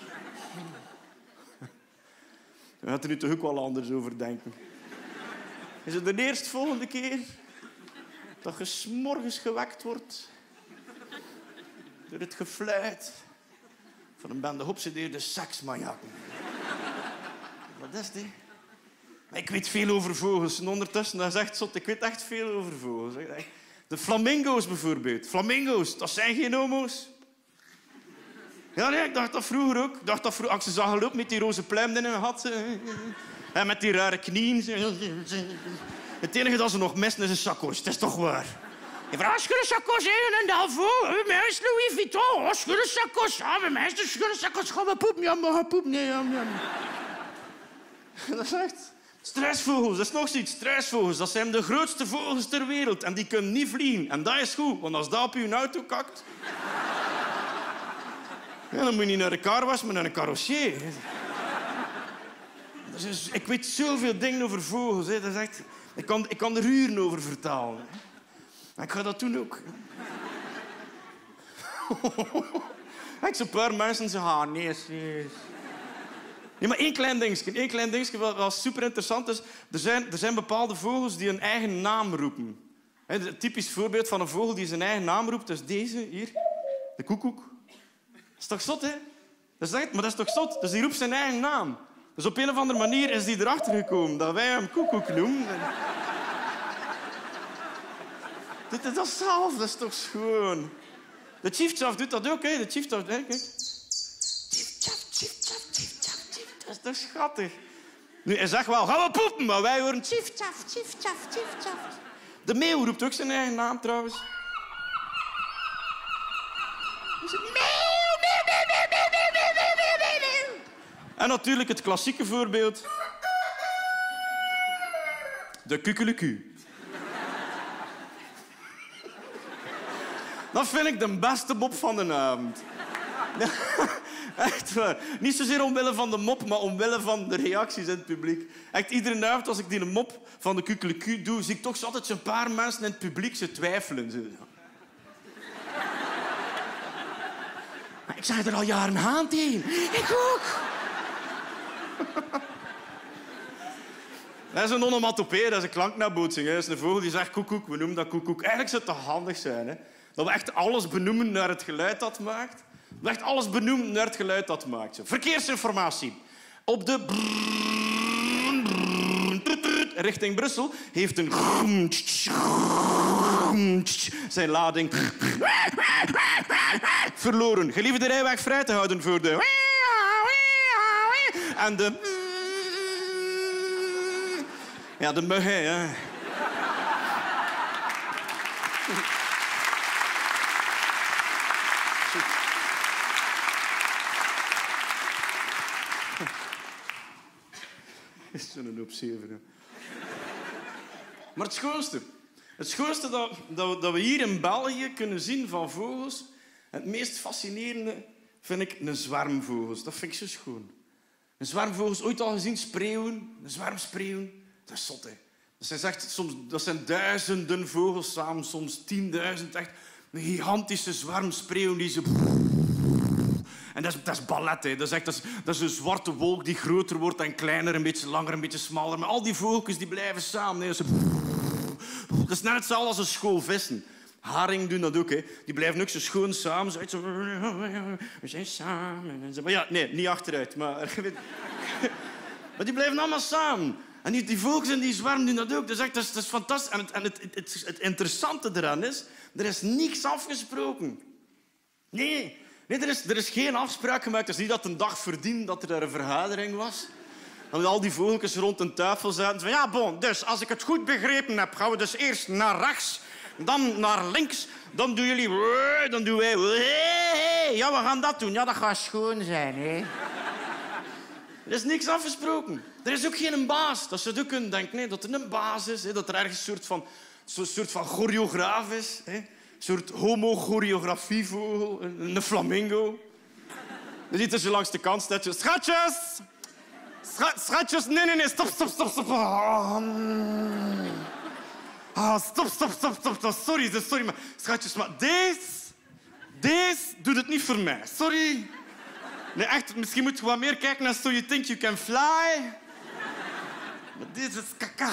[SPEAKER 1] We gaan er nu toch ook wel anders over denken. Is het de eerstvolgende keer dat je 's morgens gewekt wordt door het gefluit van een bende geobsedeerde seksmaniakken? Wat is het, hè? Maar ik weet veel over vogels. En ondertussen, dat is echt zot. Ik weet echt veel over vogels. De flamingo's bijvoorbeeld. Flamingo's, dat zijn geen homo's. Ja, nee, ik dacht dat vroeger ook. Ik dacht dat vroeger, als ze zag lopen met die roze pluim in hun had. En met die rare knieën. Het enige dat ze nog missen is een sakos. Het is toch waar. Je vraagt, als je een sakos in en daarvoor. Bij mij is Louis Vuitton. Als je een sakos. Ja, bij mij is de sakos. Gaan we poepen? Ja, maar gaan poepen. Nee, ja. Dat is echt... Struisvogels, dat is nog zoiets. Struisvogels, dat zijn de grootste vogels ter wereld. En die kunnen niet vliegen. En dat is goed, want als dat op je auto kakt... Ja, dan moet je niet naar de carwash, maar naar een carrossier. Ik weet zoveel dingen over vogels. Hè. Dat is echt... ik kan er uren over vertalen. Maar ik ga dat doen ook. Ik zo'n paar mensen zeggen, nee, serieus. Nee, maar één klein dingetje wat super interessant is. Er zijn bepaalde vogels die een eigen naam roepen. Een typisch voorbeeld van een vogel die zijn eigen naam roept, is deze hier. De koekoek. Dat is toch zot, hè? Maar dat is toch zot? Dus die roept zijn eigen naam. Dus op een of andere manier is die erachter gekomen dat wij hem koekoek noemen. Dat is zelf, dat is toch schoon. De chiefchaff doet dat ook, hè? De chiefchaff, hè? Kijk. Chiefchaff. Dat is toch schattig. Nu, hij zegt wel, gaan we poepen, maar wij horen chiefchaff. De meeuw roept ook zijn eigen naam, trouwens. En natuurlijk het klassieke voorbeeld. De kukeleku. Dat vind ik de beste mop van de avond. Echt waar. Niet zozeer omwille van de mop, maar omwille van de reacties in het publiek. Echt, iedere avond als ik die mop van de kukeleku doe, zie ik toch altijd zo'n paar mensen in het publiek ze twijfelen. Maar ik zeg er al jaren aan tegen. Ik ook. Dat is een onomatopee, dat is een klanknabootsing. Dat is een vogel die zegt koekoek, we noemen dat koekoek. Eigenlijk zou het toch handig zijn, hè? Dat we echt alles benoemen naar het geluid dat maakt. Dat we echt alles benoemen naar het geluid dat maakt. Zo. Verkeersinformatie. Op de richting Brussel heeft een zijn lading verloren. Gelieve de rijweg vrij te houden voor de en de ja, de muggen, ja. Is zo'n hoop zeven. Maar het schoonste dat we hier in België kunnen zien van vogels, het meest fascinerende vind ik een zwermvogels. Dat vind ik zo schoon. Een zwermvogels, ooit al gezien, spreeuwen, een zwermspreeuwen. Dat is zot, hè. Dat zijn duizenden vogels samen, soms 10.000. Echt een gigantische zwermspreeuw die ze... En dat is ballet, hè. Dat is een zwarte wolk die groter wordt en kleiner, een beetje langer, een beetje smaller. Maar al die vogeltjes die blijven samen. Hè. Dat is net hetzelfde als een school vissen. Haringen doen dat ook, hè. Die blijven ook zo schoon samen. Zo, we zijn samen. Maar ja, nee, niet achteruit. Maar die blijven allemaal samen. En die vogels en die zwerm doen dat ook. Dat is fantastisch. En het interessante eraan is, er is niks afgesproken. Nee, er is geen afspraak gemaakt. Het is niet dat een dag verdient dat er daar een vergadering was. En al die vogeltjes rond een tafel zaten. Van, ja, bon, dus als ik het goed begrepen heb, gaan we dus eerst naar rechts, dan naar links, dan doen jullie... Dan doen wij... Ja, we gaan dat doen. Ja, dat gaat schoon zijn, hè. Er is niks afgesproken. Er is ook geen baas. Dat zou je ook kunnen denken, nee, dat er een baas is. Hè, dat er ergens een soort van choreograaf is. Hè. Een soort homo-choreografievogel. Een flamingo. Dan ziet er zo langs de kant staan. Schatjes! Schatjes, nee, stop. Stop. Sorry, maar schatjes, maar deze doet het niet voor mij. Sorry. Nee, echt, misschien moet je wat meer kijken naar So You Think You Can Fly. Maar dit is kaka.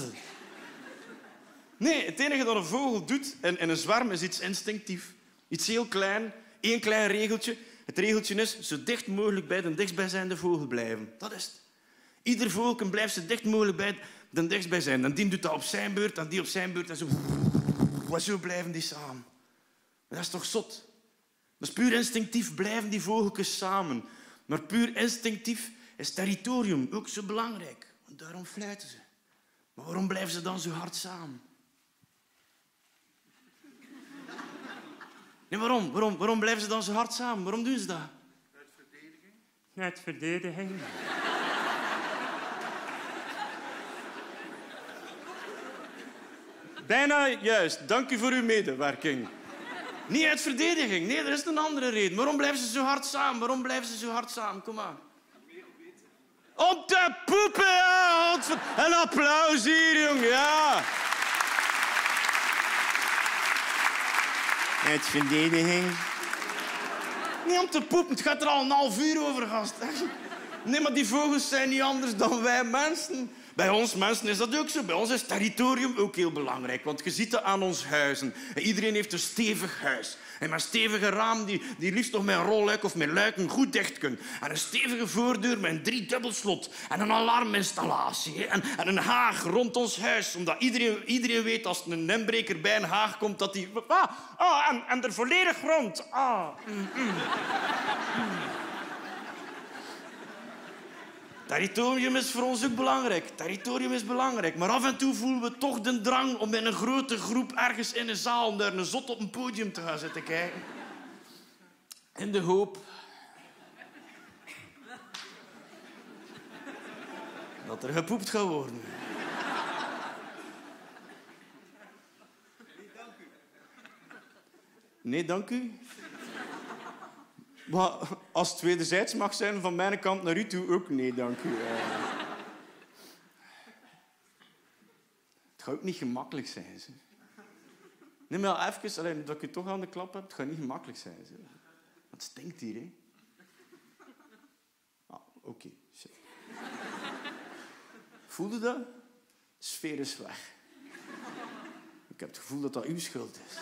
[SPEAKER 1] Nee, het enige dat een vogel doet in een zwerm is iets instinctief. Iets heel klein, één klein regeltje. Het regeltje is zo dicht mogelijk bij de dichtstbijzijnde vogel blijven. Dat is het. Ieder vogelken blijft zo dicht mogelijk bij de dichtstbijzijnde. En die doet dat op zijn beurt, en die op zijn beurt. En zo blijven die samen. Dat is toch zot? Dus puur instinctief blijven die vogeltjes samen. Maar puur instinctief is territorium ook zo belangrijk. Want daarom fluiten ze. Maar waarom blijven ze dan zo hard samen? Nee, waarom blijven ze dan zo hard samen? Waarom doen ze dat?
[SPEAKER 4] Uit verdediging.
[SPEAKER 1] Uit verdediging. Bijna juist. Dank u voor uw medewerking. Niet uit verdediging. Nee, er is een andere reden. Waarom blijven ze zo hard samen? Waarom blijven ze zo hard samen? Kom maar. Om te poepen, ja. Een applaus hier, jong. Ja. Uit verdediging. Niet om te poepen. Het gaat er al een half uur over, gast. Nee, maar die vogels zijn niet anders dan wij mensen. Bij ons mensen is dat ook zo. Bij ons is territorium ook heel belangrijk. Want je ziet het aan ons huizen. En iedereen heeft een stevig huis. En met een stevige raam die liefst nog met een rolluik of met luiken goed dicht kunnen. En een stevige voordeur met een 3-dubbel slot. En een alarminstallatie. En een haag rond ons huis. Omdat iedereen weet als er een inbreker bij een haag komt dat die... en er volledig rond. Territorium is voor ons ook belangrijk. Territorium is belangrijk. Maar af en toe voelen we toch de drang om in een grote groep ergens in een zaal naar een zot op een podium te gaan zitten kijken. In de hoop dat er gepoept gaat worden. Nee, dank u. Maar als het wederzijds mag zijn, van mijn kant naar u toe ook nee, dank u. Het gaat ook niet gemakkelijk zijn. Zeg. Nee, maar even, alleen dat ik je toch aan de klap heb, het gaat niet gemakkelijk zijn. Zeg. Het stinkt hier, hè. Oké. Voelde dat? De sfeer is weg. Ik heb het gevoel dat dat uw schuld is.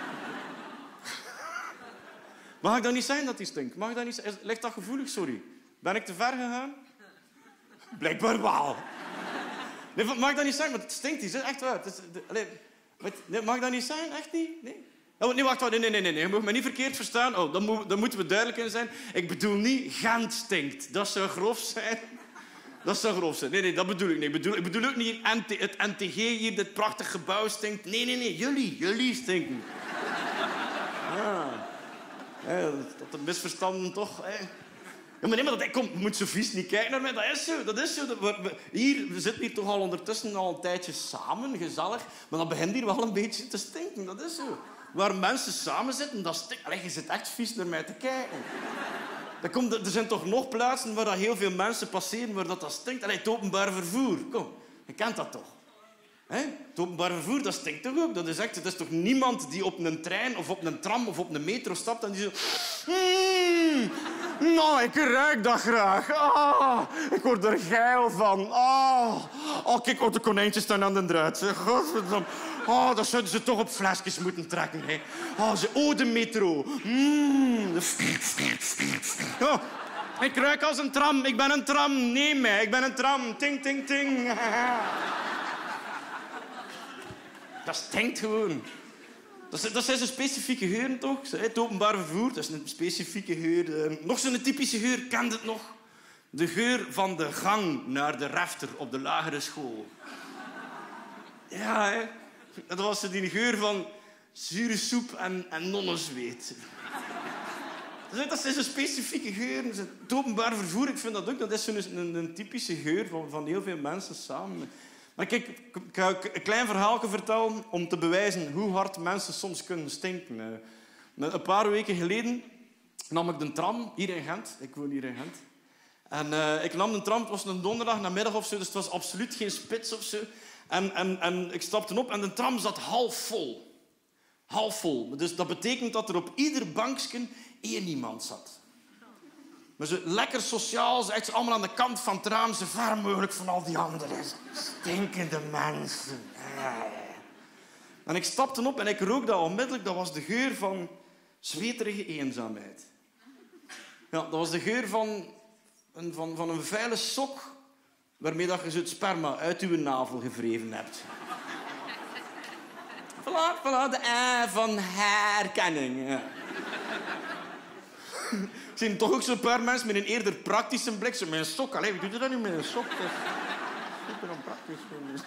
[SPEAKER 1] Mag ik dat niet zijn dat die stinkt? Mag ik dat niet zijn? Ligt dat gevoelig? Sorry. Ben ik te ver gegaan? Blijkbaar wel. Nee, mag ik dat niet zijn? Want het stinkt hier. Echt waar. Mag dat niet zijn? Echt niet? Nee? Oh, nee, wacht. Nee. Je mag me niet verkeerd verstaan. Oh, daar moeten we duidelijk in zijn. Ik bedoel niet Gent stinkt. Dat zou grof zijn. Dat zou grof zijn. Nee, dat bedoel ik niet. Ik bedoel ook niet het NTG hier, dit prachtig gebouw stinkt. Nee. Jullie stinken. Dat de misverstanden toch... Ja, maar nee, maar je moet zo vies niet kijken naar mij. Dat is zo. We zitten hier toch al ondertussen al een tijdje samen, gezellig. Maar dat begint hier wel een beetje te stinken. Dat is zo. Waar mensen samen zitten, dat stinkt. Allee, je zit echt vies naar mij te kijken. Er zijn toch nog plaatsen waar heel veel mensen passeren waar dat stinkt. Allee, het openbaar vervoer. Kom, je kent dat toch? Het openbaar vervoer, dat stinkt toch ook? Het is toch niemand die op een trein of op een tram of op een metro stapt en die zo... Nou, ik ruik dat graag. Ik word er geil van. Kijk, de konijntjes staan aan de druit. Godverdomme. Dat zouden ze toch op flesjes moeten trekken. De metro. Ik ruik als een tram. Ik ben een tram. Neem mij. Ik ben een tram. Ting, ting, ting. Dat stinkt gewoon. Dat zijn zo specifieke geuren, toch? Het openbaar vervoer, dat is een specifieke geur. Nog zo'n typische geur, kent het nog? De geur van de gang naar de refter op de lagere school. Ja, hè? Dat was die geur van zure soep en nonnenzweet. Dat zijn zo specifieke geuren. Het openbaar vervoer, ik vind dat ook. Dat is zo'n typische geur van heel veel mensen samen. Maar kijk, ik ga een klein verhaaltje vertellen om te bewijzen hoe hard mensen soms kunnen stinken. Een paar weken geleden nam ik de tram hier in Gent. Ik woon hier in Gent. En ik nam de tram, het was een donderdag namiddag of zo, dus het was absoluut geen spits of zo. En ik stapte op en de tram zat half vol. Half vol. Dus dat betekent dat er op ieder bankje 1 iemand zat. Maar zo lekker sociaal, ze echt allemaal aan de kant van het raam, zo ver mogelijk van al die anderen. Stinkende mensen. En ik stapte op en ik rook dat onmiddellijk. Dat was de geur van zweterige eenzaamheid. Ja, dat was de geur van een vuile sok waarmee dat je zo het sperma uit je navel gevreven hebt. Voilà, de A van herkenning. Ja. Ik zie toch ook zo'n paar mensen met een eerder praktische blik. Zo met een sok. Allee, wie doet dat nu met een sok? Super onpraktisch.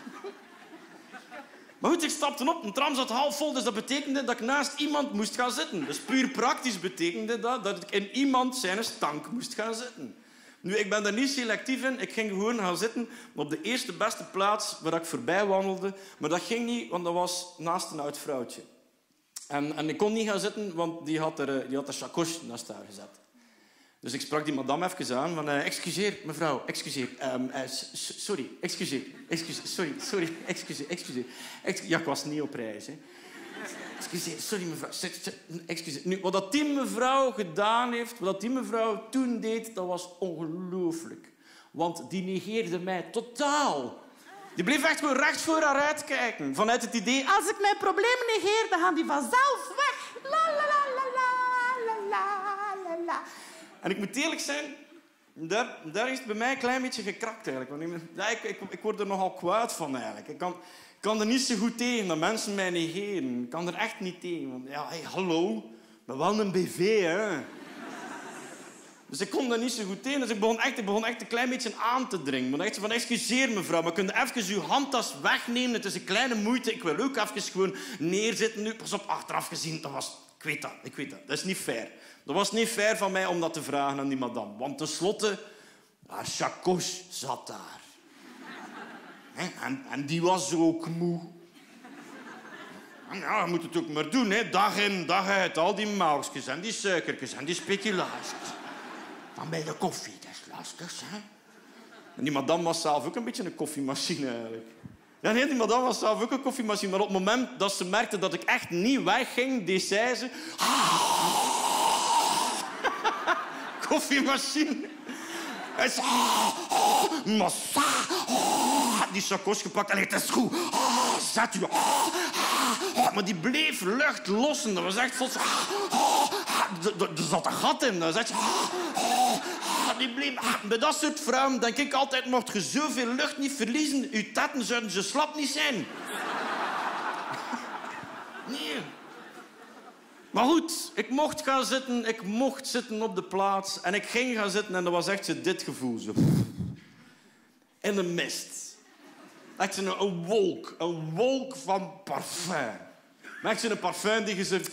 [SPEAKER 1] Maar goed, ik stapte op. Een tram zat half vol, dus dat betekende dat ik naast iemand moest gaan zitten. Dus puur praktisch betekende dat ik in iemand zijn stank moest gaan zitten. Nu, ik ben daar niet selectief in. Ik ging gewoon gaan zitten op de eerste beste plaats waar ik voorbij wandelde. Maar dat ging niet, want dat was naast een oud vrouwtje. En ik kon niet gaan zitten, want die had de chakos naast haar gezet. Dus ik sprak die madame even aan. Van, excuseer, mevrouw, excuseer. Sorry, excuseer. Excuseer. Ja, ik was niet op reis. Hè. Excuseer, sorry mevrouw. Excuseer. Nu, wat die mevrouw gedaan heeft, wat die mevrouw toen deed, dat was ongelooflijk. Want die negeerde mij totaal. Die bleef echt gewoon recht voor haar uitkijken. Vanuit het idee...
[SPEAKER 2] Als ik mijn problemen negeer, dan gaan die vanzelf weg. La, la, la, la, la, la, la, la.
[SPEAKER 1] En ik moet eerlijk zijn, daar is het bij mij een klein beetje gekrakt eigenlijk. Want ik word er nogal kwaad van eigenlijk. Ik kan er niet zo goed tegen dat mensen mij negeren. Ik kan er echt niet tegen. Want ja, hey, hallo, ik ben wel een BV, hè. Dus ik kon daar niet zo goed tegen. Dus ik begon echt een klein beetje aan te dringen. Ik begon echt van, excuseer mevrouw, maar kun je even uw handtas wegnemen? Het is een kleine moeite. Ik wil ook even gewoon neerzitten. Nu, pas op, achteraf gezien, dat was... Ik weet dat. Dat is niet fair. Dat was niet fair van mij om dat te vragen aan die madame. Want tenslotte, haar chakos zat daar. En die was ook moe. Ja, je moet het ook maar doen, hè. Dag in, dag uit. Al die melkjes en die suikertjes en die speculaties. Van bij de koffie, dat is lastig, hè. En die madame was zelf ook een beetje een koffiemachine, eigenlijk. Ja, nee, die madame was zelf ook een koffiemachine. Maar op het moment dat ze merkte dat ik echt niet wegging, deed zij ze... Koffiemachine. Hij zei... Massa. Die chakos gepakt. En het is goed. Zet u. Maar die bleef lucht lossen. Dat was echt vol... Er zat een gat in. Dat was echt... Die bleef... Bij dat soort vrouwen denk ik altijd... Mocht je zoveel lucht niet verliezen, uw tetten zouden zo slap niet zijn. Nee. Maar goed, ik mocht gaan zitten. Ik mocht zitten op de plaats. En ik ging gaan zitten en dat was echt zo dit gevoel. Zo. In de mist. Echt een wolk. Een wolk van parfum. Maar echt zo'n parfum die je zo...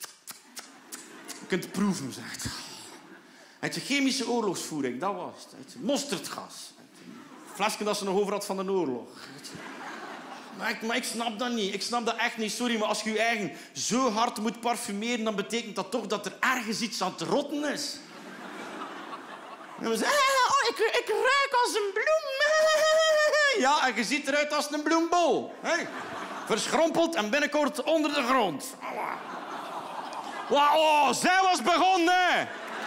[SPEAKER 1] kunt proeven, zegt. Echt chemische oorlogsvoering, dat was het. Mosterdgas. Een flesje dat ze nog over had van de oorlog. Maar ik snap dat niet. Ik snap dat echt niet. Sorry, maar als je je eigen zo hard moet parfumeren, dan betekent dat toch dat er ergens iets aan het rotten is. En we zeggen, ik ruik als een bloem. Ja, en je ziet eruit als een bloembol. Hey. Verschrompeld en binnenkort onder de grond. Wow, zij was begonnen.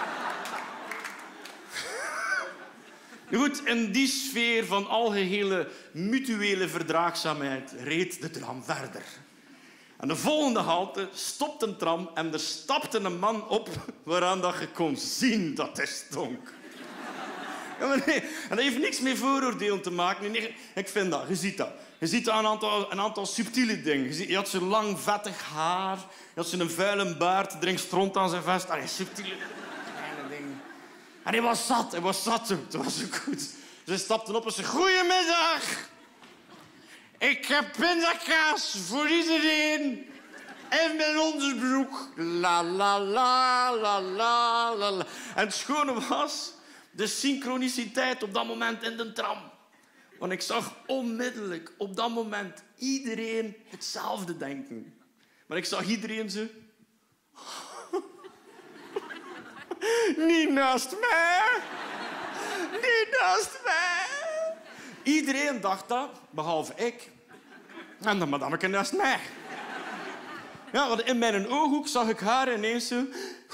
[SPEAKER 1] Goed, in die sfeer van algehele mutuele verdraagzaamheid reed de tram verder. En de volgende halte stopt een tram en er stapte een man op waaraan dat je kon zien dat hij stonk. Ja, maar nee, en dat heeft niks met vooroordelen te maken. Nee, ik vind dat, je ziet dat. Je ziet een aantal subtiele dingen. Je had zo'n lang, vettig haar. Je had zo'n vuile baard. Er ging stront aan zijn vest. Allee, subtiele kleine dingen. En hij was zat ook. Dat was ook goed. Ze stapten op en zei... Goedemiddag. Ik heb pindakaas voor iedereen. En mijn onderbroek. La, la, la, la, la, la, la. En het schone was... de synchroniciteit op dat moment in de tram. Want ik zag onmiddellijk op dat moment iedereen hetzelfde denken. Maar ik zag iedereen zo... Niet naast mij. Niet naast mij. Iedereen dacht dat, behalve ik. En dan madameke naast mij. Ja, want in mijn ooghoek zag ik haar ineens zo...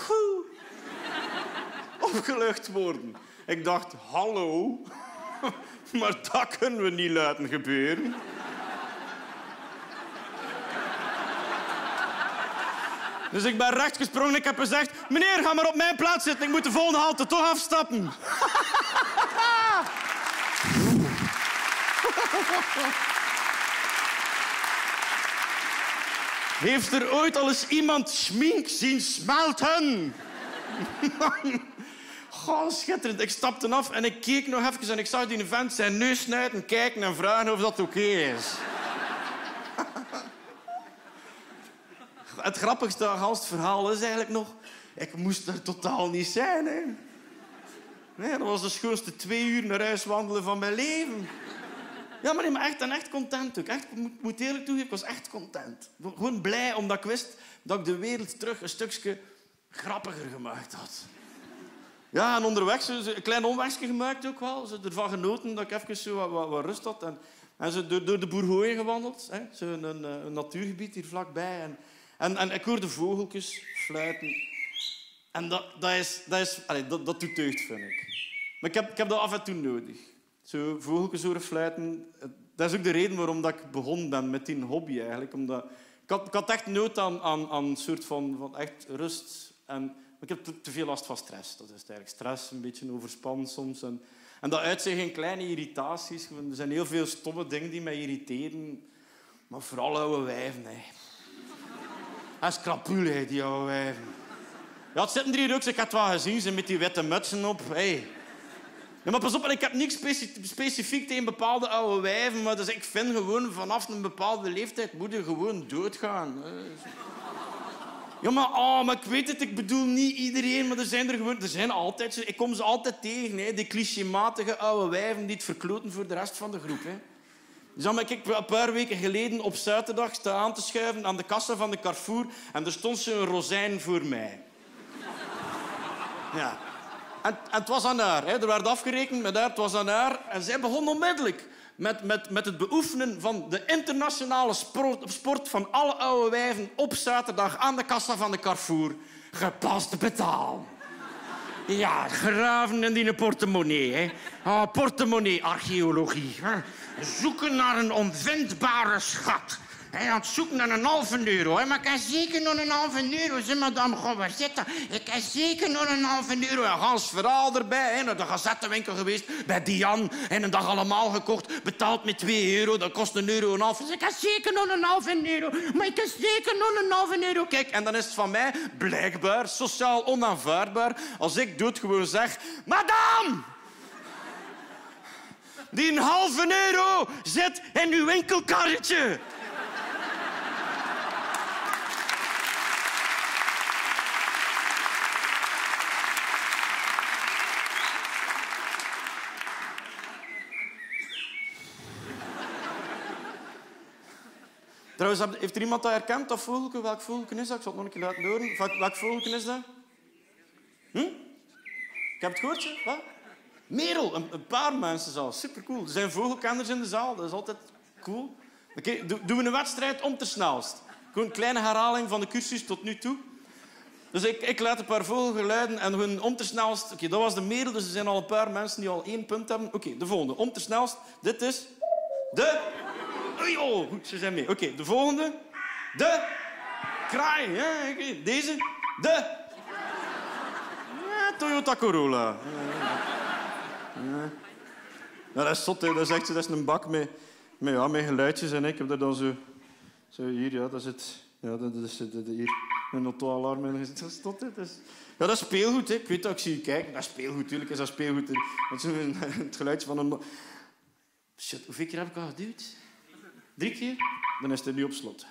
[SPEAKER 1] opgelucht worden. Ik dacht, hallo... Maar dat kunnen we niet laten gebeuren. Dus ik ben recht gesprongen. Ik heb gezegd... Meneer, ga maar op mijn plaats zitten. Ik moet de volgende halte toch afstappen. Heeft er ooit al eens iemand schmink zien smelten? Goh, schitterend. Ik stapte af en ik keek nog even en ik zag die vent zijn neus snuiten, kijken en vragen of dat oké is. Het grappigste aan het verhaal is eigenlijk nog... Ik moest er totaal niet zijn, hè. Nee, dat was de schoonste 2 uur naar huis wandelen van mijn leven. Ja, maar, nee, maar echt content ook. Echt, ik moet eerlijk toegeven, ik was echt content. Gewoon blij, omdat ik wist dat ik de wereld terug een stukje grappiger gemaakt had. Ja, en onderweg een klein omwegje gemaakt ook wel. Ze ervan genoten dat ik even zo wat rust had. En ze door de Bourgogne gewandeld. Hè. Zo een natuurgebied hier vlakbij. En ik hoorde vogeltjes fluiten. En dat doet deugd, vind ik. Maar ik heb dat af en toe nodig. Zo vogeltjes horen fluiten. Dat is ook de reden waarom dat ik begonnen ben met die hobby eigenlijk. Omdat ik had echt nood aan een soort van echt rust. Maar ik heb te veel last van stress. Dat is het eigenlijk. Stress, een beetje overspannen soms. En dat uit zich in kleine irritaties. Er zijn heel veel stomme dingen die mij irriteren. Maar vooral oude wijven. Hè. En scrapule, die oude wijven. Ja, het zitten er hier ook. Ik had het wel gezien. Ze met die witte mutsen op. Hey. Ja, maar pas op, ik heb niks specifiek tegen bepaalde oude wijven. Maar dus ik vind gewoon vanaf een bepaalde leeftijd moet je gewoon doodgaan. Ja, maar ik weet het, ik bedoel niet iedereen, maar er zijn altijd... Ik kom ze altijd tegen, hè, die clichématige oude wijven die het verkloten voor de rest van de groep. Hè. Dus dan ben ik een paar weken geleden op zaterdag staan aan te schuiven aan de kassa van de Carrefour en er stond zo'n rozijn voor mij. Ja. En het was aan haar. Hè. Er werd afgerekend met haar, het was aan haar. En zij begon onmiddellijk met het beoefenen van de internationale sport van alle oude wijven op zaterdag aan de kassa van de Carrefour. Gepast betaal. Ja, graven in die portemonnee. Hè. Oh, portemonnee-archeologie. Zoeken naar een onvindbare schat. Hij aan het zoeken naar €1,5. Hè. Maar ik heb zeker nog €1,5, zei madame. Ga maar zitten. Ik heb zeker nog €1,5. Een gans verhaal erbij. Hè. Naar de gazettenwinkel geweest. Bij Diane. En een dag allemaal gekocht. Betaald met €2. Dat kost €1,50. Dus ik heb zeker nog €1,5. Maar ik heb zeker nog €1,5. Kijk, en dan is het van mij blijkbaar sociaal onaanvaardbaar als ik doodgewoon zeg... Madame! Die €1,5 zit in uw winkelkarretje. Trouwens, heeft er iemand dat herkent, dat vogeltje? Welk vogeltje is dat? Ik zal het nog een keer laten horen. Welk vogeltje is dat? Ik heb het gehoord, hè? Wat? Merel, een paar mensen zelfs. Supercool. Er zijn vogelkenners in de zaal, dat is altijd cool. Okay, doen we een wedstrijd om te snelst. Gewoon een kleine herhaling van de cursus tot nu toe. Dus ik laat een paar vogelgeluiden en hun om te snelst... Oké, dat was de merel, dus er zijn al een paar mensen die al 1 punt hebben. Oké, de volgende. Om te snelst. Dit is de... Oei, oh, goed, ze zijn mee. Oké, de volgende. De kraai. Ja, okay. Deze. De... Ja, Toyota Corolla. Ja. Ja, dat is zot, hè. Dat is echt dat is een bak met geluidjes. En ik heb er dan zo hier, ja, dat zit... Ja, dat is hier een auto-alarm in gezet. Dat is tot dit. Ja, dat is speelgoed, hè. Ik weet dat, ik zie je kijken. Dat is speelgoed, natuurlijk is dat speelgoed. Dat is het geluidje van een... Shit, hoeveel keer heb ik al geduwd? 3 keer? Dan is het nu op slot.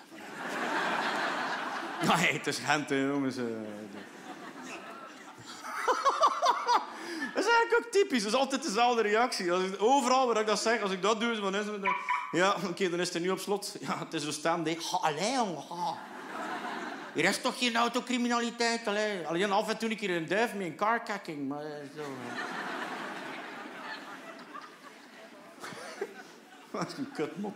[SPEAKER 1] Nee, het is Gent, hè, jongens. Dat is eigenlijk ook typisch. Dat is altijd dezelfde reactie. Overal waar ik dat zeg, als ik dat doe, dan is het... Ja, oké, dan is het nu op slot. Ja, het is zo staan. Allee, jongen. Hier is toch geen autocriminaliteit? Alleen af en toe een keer een duif met een carjacking. Maar zo... Dat is een kutmop.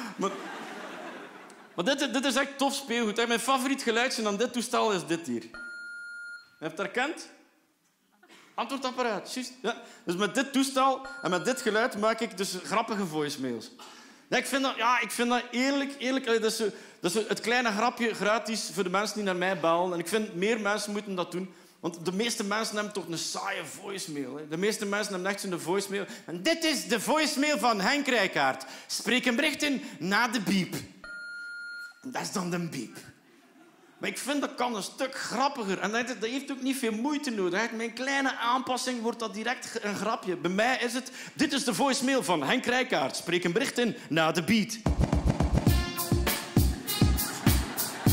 [SPEAKER 1] Maar dit is echt tof speelgoed. Mijn favoriet geluidje aan dit toestel is dit hier. Je hebt het herkend? Antwoordapparaat, juist. Ja. Dus met dit toestel en met dit geluid maak ik dus grappige voicemails. Ja, ik vind dat eerlijk. Dat is het kleine grapje gratis voor de mensen die naar mij bellen. En ik vind meer mensen moeten dat doen. Want de meeste mensen hebben toch een saaie voicemail. Hè? De meeste mensen hebben echt zo'n voicemail. En dit is de voicemail van Henk Rijkaard. Spreek een bericht in na de biep. En dat is dan de biep. Maar ik vind dat kan een stuk grappiger. En dat heeft ook niet veel moeite nodig. Met een kleine aanpassing wordt dat direct een grapje. Bij mij is het... Dit is de voicemail van Henk Rijkaard. Spreek een bericht in na de beat.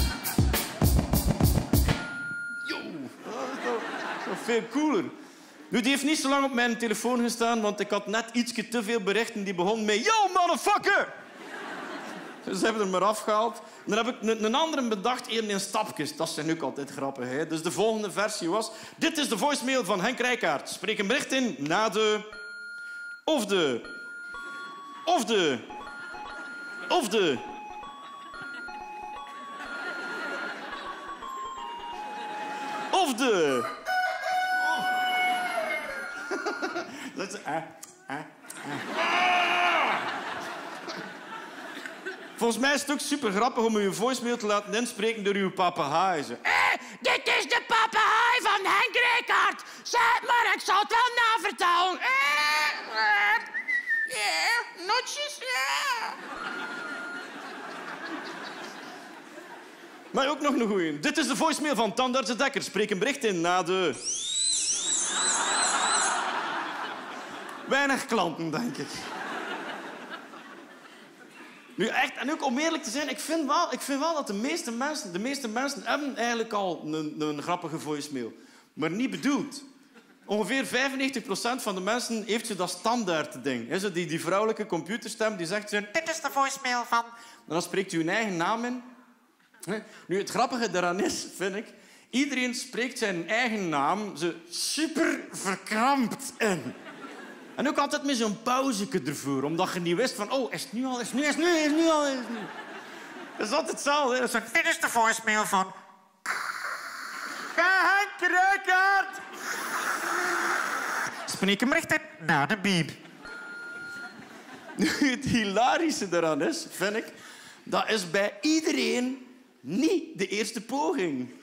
[SPEAKER 1] Yo, dat is toch veel cooler. Nu, die heeft niet zo lang op mijn telefoon gestaan, want ik had net ietsje te veel berichten die begonnen met... Yo, motherfucker! Dus ze hebben er maar afgehaald. Dan heb ik een andere bedacht, eerder in stapjes. Dat zijn ook altijd grappig, hè? Dus de volgende versie was... Dit is de voicemail van Henk Rijkaard. Spreek een bericht in na de... Of de... Of de... Of de... Of de... Dat is... Volgens mij is het ook super grappig om uw voicemail te laten inspreken door uw papegaai.
[SPEAKER 2] Dit is de papegaai van Henk Rijkaard. Zeg maar, ik zal het wel navertellen. Ja, notjes, ja.
[SPEAKER 1] Maar ook nog een goeie. Dit is de voicemail van Tandarts Dekker. Spreek een bericht in na de... Weinig klanten, denk ik. Nu echt, en ook om eerlijk te zijn, ik vind wel dat de meeste mensen hebben eigenlijk al een grappige voicemail. Maar niet bedoeld. Ongeveer 95% van de mensen heeft zo dat standaard ding. Zo die vrouwelijke computerstem die zegt...
[SPEAKER 3] Dit is de voicemail van...
[SPEAKER 1] En dan spreekt u uw eigen naam in. Nu, het grappige daaraan is, vind ik... Iedereen spreekt zijn eigen naam zo super verkrampt in. En ook altijd met zo'n pauzeke ervoor, omdat je niet wist van... Oh, is het nu al? Is het nu al? Dat is altijd hetzelfde. Dat is zo...
[SPEAKER 3] Dit is de voicemail van...
[SPEAKER 1] Henk Rijkaard!
[SPEAKER 3] Spreek een bericht in na de biep.
[SPEAKER 1] Nu, het hilarische daaraan is, vind ik... Dat is bij iedereen niet de eerste poging.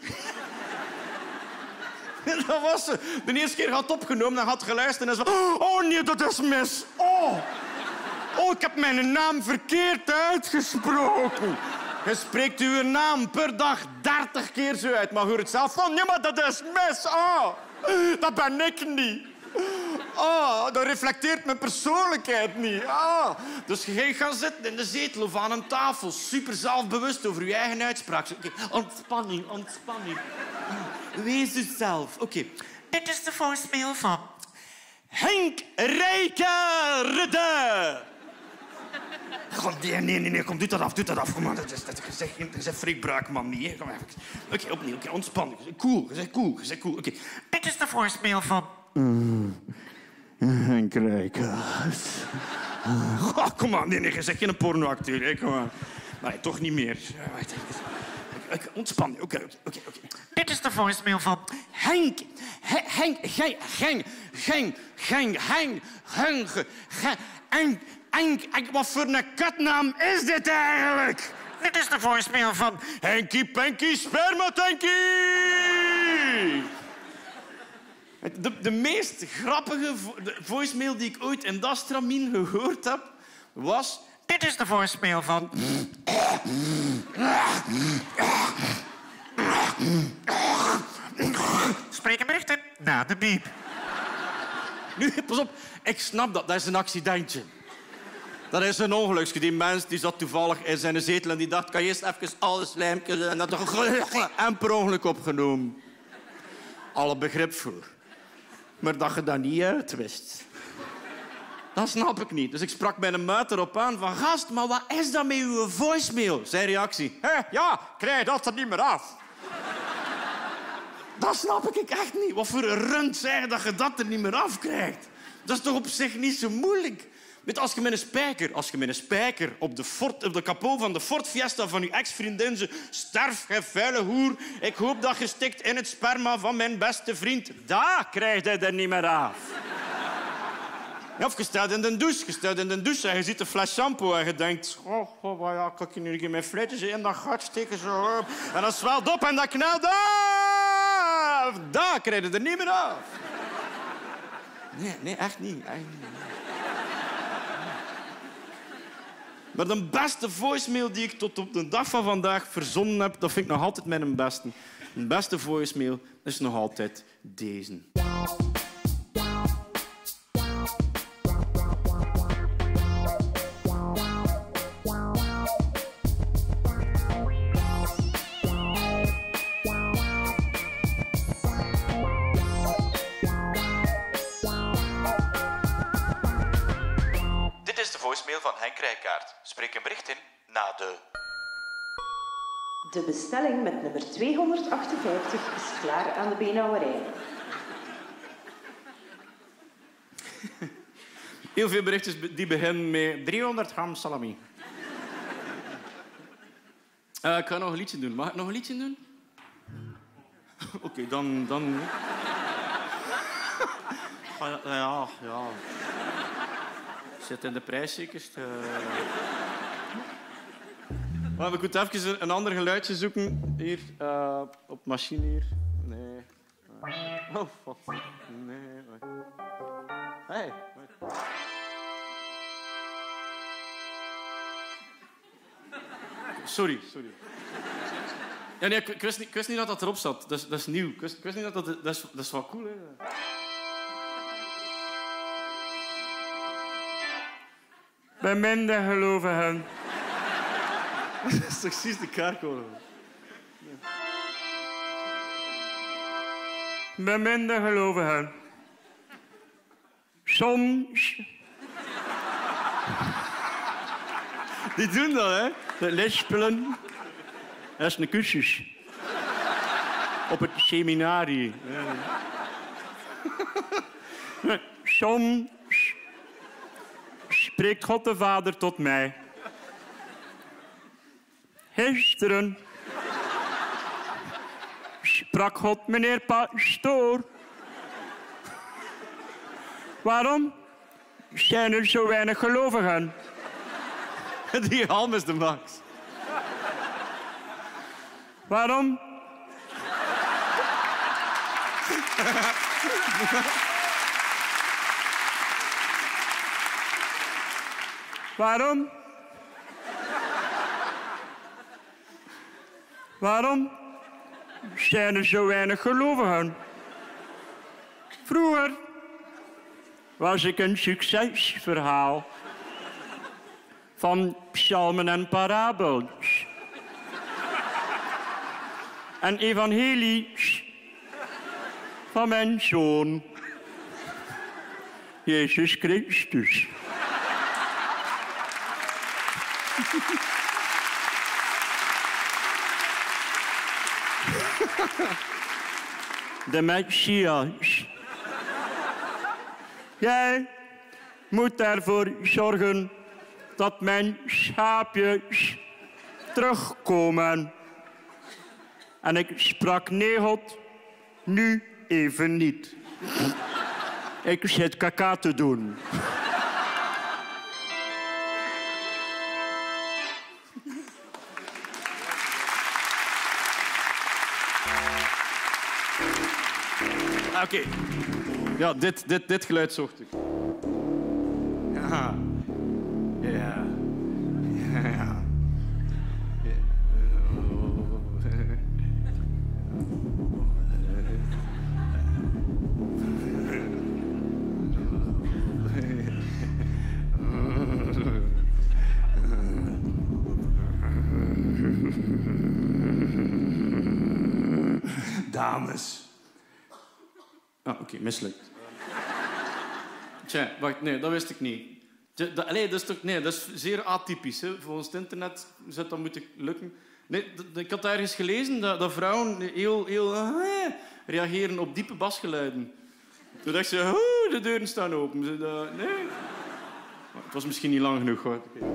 [SPEAKER 1] Dat was ze. De eerste keer had het opgenomen en had geluisterd en zei... Oh nee, dat is mis. Oh, ik heb mijn naam verkeerd uitgesproken. Je spreekt uw naam per dag 30 keer zo uit. Maar hoor het zelf van... Nee, maar dat is mis. Oh, dat ben ik niet. Oh, dat reflecteert mijn persoonlijkheid niet. Oh. Dus je gaat gaan zitten in de zetel of aan een tafel. Super zelfbewust over je eigen uitspraak. Okay. Ontspanning. Wees jezelf. Oké.
[SPEAKER 3] Dit is de voicemail van...
[SPEAKER 1] Henk Rijkaard. Nee, kom, doe dat af. Kom maar, dat is een frikbraak, man. Niet, kom even. Oké, opnieuw. Oké, ontspan. Cool. Oké.
[SPEAKER 3] Dit is de voicemail van...
[SPEAKER 1] Henk Rijkaard. Kom maar, nee, je zegt geen pornoacteur. Hè. Kom maar. Nee, toch niet meer. Wacht even. Ontspan. Oké.
[SPEAKER 3] Dit is de voicemail van...
[SPEAKER 1] Henk. Wat voor een kutnaam is dit eigenlijk?
[SPEAKER 3] Dit is de voicemail van...
[SPEAKER 1] Henkie Penkie Spermatankie! De meest grappige voicemail die ik ooit in dat stramien gehoord heb, was...
[SPEAKER 3] Dit is de voicemail van... Spreek een bericht in na de biep.
[SPEAKER 1] Nu, pas op. Ik snap dat. Dat is een accidentje. Dat is een ongelukje. Die mens die zat toevallig in zijn zetel en die dacht... Kan je eerst even alles slijmpjes... En dat toch... En per ongeluk opgenomen. Alle begrip voor. Maar dat je dat niet uitwist. Dat snap ik niet. Dus ik sprak bij een muit erop aan van... Gast, maar wat is dat met uw voicemail? Zijn reactie. Ja, krijg dat er niet meer af. Dat snap ik echt niet. Wat voor een rund zeggen dat je dat er niet meer af krijgt. Dat is toch op zich niet zo moeilijk? Weet, als je met een spijker op de kapot van de Ford Fiesta van je ex-vriendin... Ze sterf, je vuile hoer. Ik hoop dat je stikt in het sperma van mijn beste vriend. Daar krijgt hij er niet meer af. Ja, of je staat in de douche en je ziet een fles shampoo en je denkt... Oh, ja, kan ik nu mijn flesjes in dat gat steken zo. En dat zwelt op en dat knelt af. Daar krijg je er niet meer af. Nee, echt niet. Maar de beste voicemail die ik tot op de dag van vandaag verzonnen heb, dat vind ik nog altijd mijn beste. Mijn beste voicemail is nog altijd deze.
[SPEAKER 4] van Henk Rijkaard. Spreek een bericht in na de...
[SPEAKER 5] De bestelling met nummer 258 is klaar aan de beenhouwerij.
[SPEAKER 1] Heel veel berichtjes die beginnen met 300 gram salami. Ik ga nog een liedje doen. Mag ik nog een liedje doen? Oké, dan... Ja. Zit in de prijs zeker. Maar we moeten even een ander geluidje zoeken. Hier, op de machine hier. Nee. Oh, fuck. Nee. Hey. Sorry. Ja, nee, ik wist niet dat dat erop zat. Dat is nieuw. Ik wist niet dat is wel cool, hè. Bij minder gelovigen. Dat is toch precies de kerkkoor. Bij minder gelovigen. Soms. Die doen dat, hè? De lispelen. Dat is een cursus. Op het seminarie. Ja. Soms spreekt God de Vader tot mij. Gisteren sprak God meneer pastoor. Waarom zijn er zo weinig gelovigen? Die halm is de max. Waarom? Waarom? Waarom zijn er zo weinig gelovigen? Vroeger was ik een succesverhaal van psalmen en parabels en evangelies van mijn zoon Jezus Christus. De Messias. Jij moet ervoor zorgen dat mijn schaapjes terugkomen. En ik sprak nee, God, nu even niet. Ik zit kaka te doen. Oké. Ja, dit geluid zocht ik. Ja. Ja. Ja. Dames. Ah, oké, mislukt. Tja, wacht, nee, dat wist ik niet. Dat is toch, nee, dat is zeer atypisch. Hè. Volgens het internet zou dat moeten lukken. Nee, ik had ergens gelezen dat vrouwen heel reageren op diepe basgeluiden. Toen dacht ze, de deuren staan open. Nee. Het was misschien niet lang genoeg, hoor. Okay.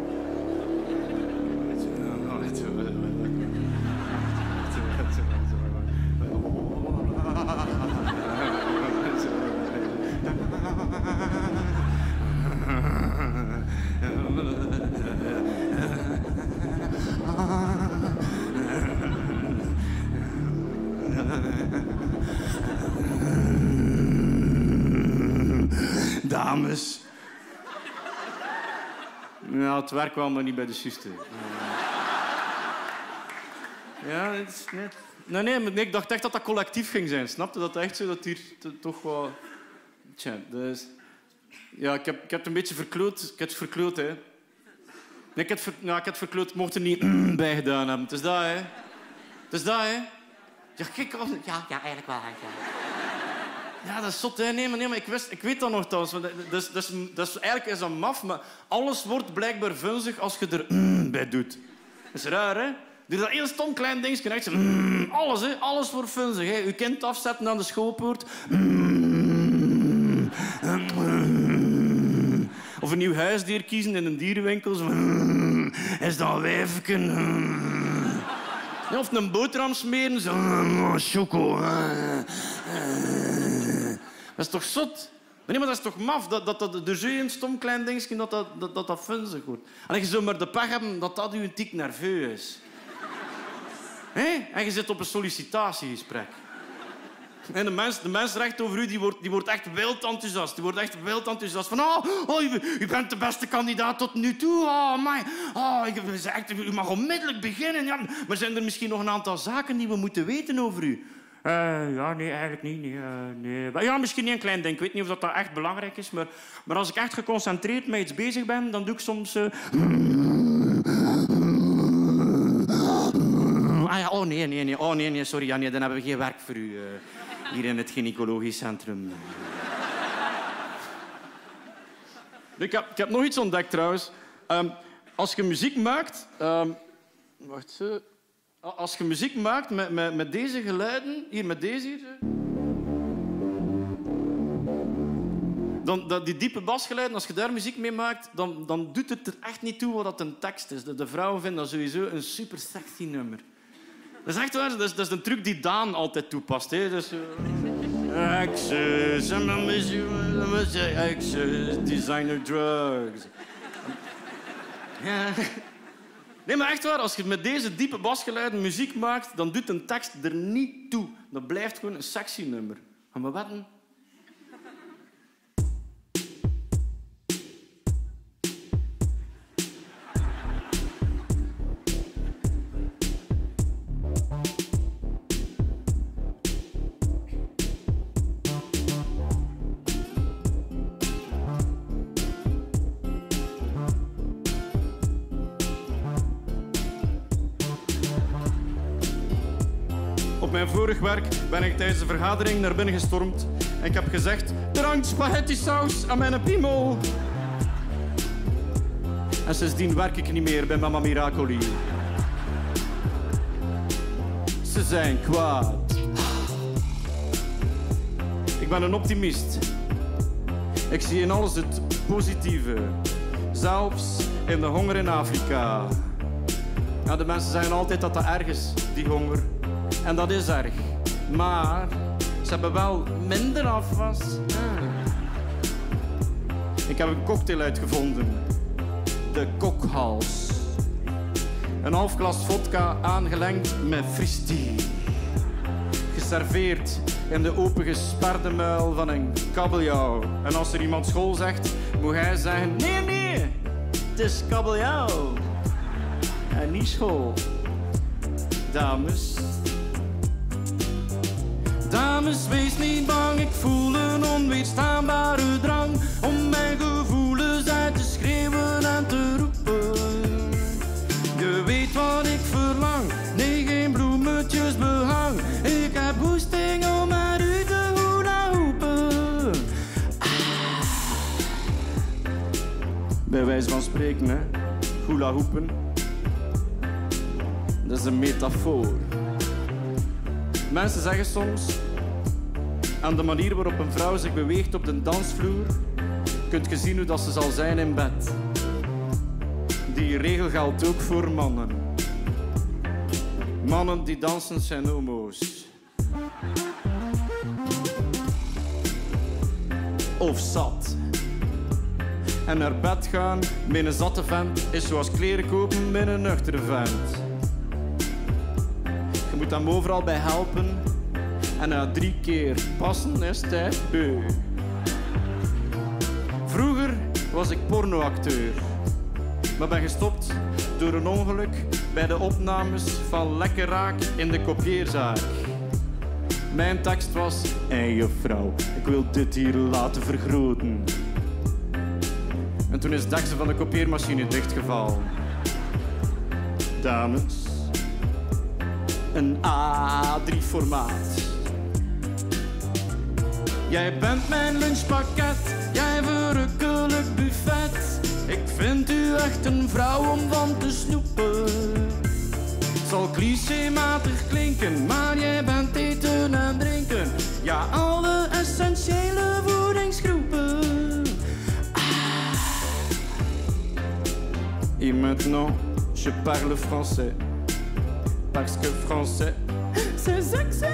[SPEAKER 1] Dames. Ja, het werkt wel, maar niet bij de zuster. Ja, het is net... Nee, ik dacht echt dat dat collectief ging zijn. Snapte dat echt zo? Dat hier toch wel... Tja, dus... Ja, ik heb het een beetje verkloot. Ik heb het verkloot, hè. Nee, ik heb het verkloot. Ik mocht er niet bij gedaan hebben. Het is dat, hè. Het is dat, hè. Ja, kijk... Ja, eigenlijk wel, ja. Ja, dat is zot, hè. Nee, maar ik weet dat nog trouwens. Dus eigenlijk is dat maf, maar alles wordt blijkbaar vunzig als je er bij doet. Dat is raar, hè? Doe dat heel stom klein dingetje. Echt zo, alles, hè. Alles wordt vunzig. Hè. Je kind afzetten aan de schoolpoort. Of een nieuw huisdier kiezen in een dierenwinkel. Zo, is dat een wijfken? Ja, of een boterham smeren. Zo, choco. Dat is toch zot? Nee, maar dat is toch maf? Dat er zo'n stom klein dingetje dat funzig wordt. En je zou maar de pech hebben dat u een tik nerveus is. Hey? En je zit op een sollicitatiegesprek. En de mens recht over u die wordt echt wild enthousiast. Die wordt echt wild enthousiast. Van, u bent de beste kandidaat tot nu toe. U mag onmiddellijk beginnen. Ja, maar zijn er misschien nog een aantal zaken die we moeten weten over u? Ja, nee, eigenlijk niet. Nee. Ja, misschien niet een klein ding. Ik weet niet of dat echt belangrijk is. Maar als ik echt geconcentreerd met iets bezig ben, dan doe ik soms... Oh, nee. Oh, nee, sorry. Ja, nee, dan hebben we geen werk voor u. Hier in het gynaecologisch centrum. Ik heb nog iets ontdekt, trouwens. Als je muziek maakt... wacht, als je muziek maakt met deze geluiden... Hier, met deze hier... Dan, die diepe basgeluiden, als je daar muziek mee maakt, dan doet het er echt niet toe wat dat een tekst is. De vrouwen vinden dat sowieso een super sexy nummer. Dat is echt waar. Dat is een truc die Daan altijd toepast. Hè. Dus, exes, designer drugs. Ja. Nee, maar echt waar. Als je met deze diepe basgeluiden muziek maakt, dan doet een tekst er niet toe. Dat blijft gewoon een sexy nummer. Gaan we wetten? Op mijn vorig werk ben ik tijdens de vergadering naar binnen gestormd en ik heb gezegd: er hangt spaghetti saus aan mijn piemel. En sindsdien werk ik niet meer bij Mama Miracoli. Ze zijn kwaad. Ik ben een optimist. Ik zie in alles het positieve. Zelfs in de honger in Afrika. Ja, de mensen zeggen altijd dat dat erg is, die honger. En dat is erg. Maar ze hebben wel minder afwas. Ja. Ik heb een cocktail uitgevonden. De kokhals. Een half glas vodka aangelengd met fristie. Geserveerd in de opengesperde muil van een kabeljauw. En als er iemand school zegt, moet hij zeggen: nee, het is kabeljauw. En niet school. Dames, wees niet bang, ik voel een onweerstaanbare drang om mijn gevoelens uit te schreeuwen en te roepen. Je weet wat ik verlang, nee, geen bloemetjes behang. Ik heb woesting om met u te hula-hoepen. Bij wijze van spreken, hè. Hula-hoepen. Dat is een metafoor. Mensen zeggen soms, aan de manier waarop een vrouw zich beweegt op de dansvloer, kunt je zien hoe dat ze zal zijn in bed. Die regel geldt ook voor mannen. Mannen die dansen zijn homo's. Of zat. En naar bed gaan met een zatte vent is zoals kleren kopen met een nuchtere vent. Je moet hem overal bij helpen. En na 3 keer passen is hij beu. Vroeger was ik pornoacteur. Maar ben gestopt door een ongeluk bij de opnames van Lekker Raak in de kopieerzaak. Mijn tekst was: hey juffrouw, ik wil dit hier laten vergroten. En toen is het deksel van de kopieermachine dichtgevallen. Dames, een A3-formaat. Jij bent mijn lunchpakket, jij verrukkelijk buffet. Ik vind u echt een vrouw om van te snoepen. Het zal clichématig klinken, maar jij bent eten en drinken. Ja, alle essentiële voedingsgroepen. Et maintenant, je parle français. Parce que français, c'est sexy.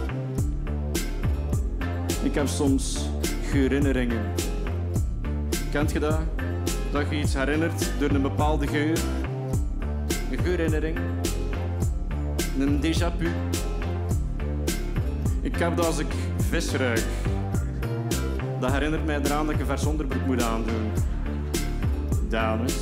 [SPEAKER 1] Ik heb soms herinneringen. Kent je dat? Dat je iets herinnert door een bepaalde geur. Een geurinherinnering. Een déjà vu. Ik heb dat als ik vis ruik. Dat herinnert mij eraan dat ik een vers onderbroek moet aandoen. Dames.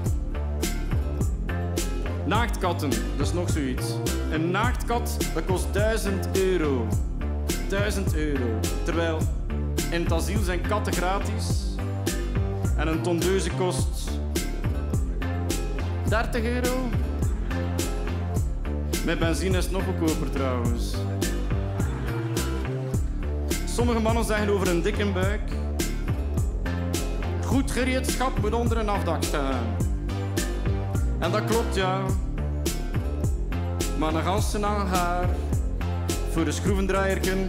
[SPEAKER 1] Naaktkatten, dat is nog zoiets. Een naaktkat, dat kost €1000. 1000 euro. Terwijl in het asiel zijn katten gratis. En een tondeuze kost €30. Met benzine is het nog goedkoper trouwens. Sommige mannen zeggen over een dikke buik: goed gereedschap moet onder een afdak staan. En dat klopt, ja. Maar een ganse haar voor de schroevendraaierken.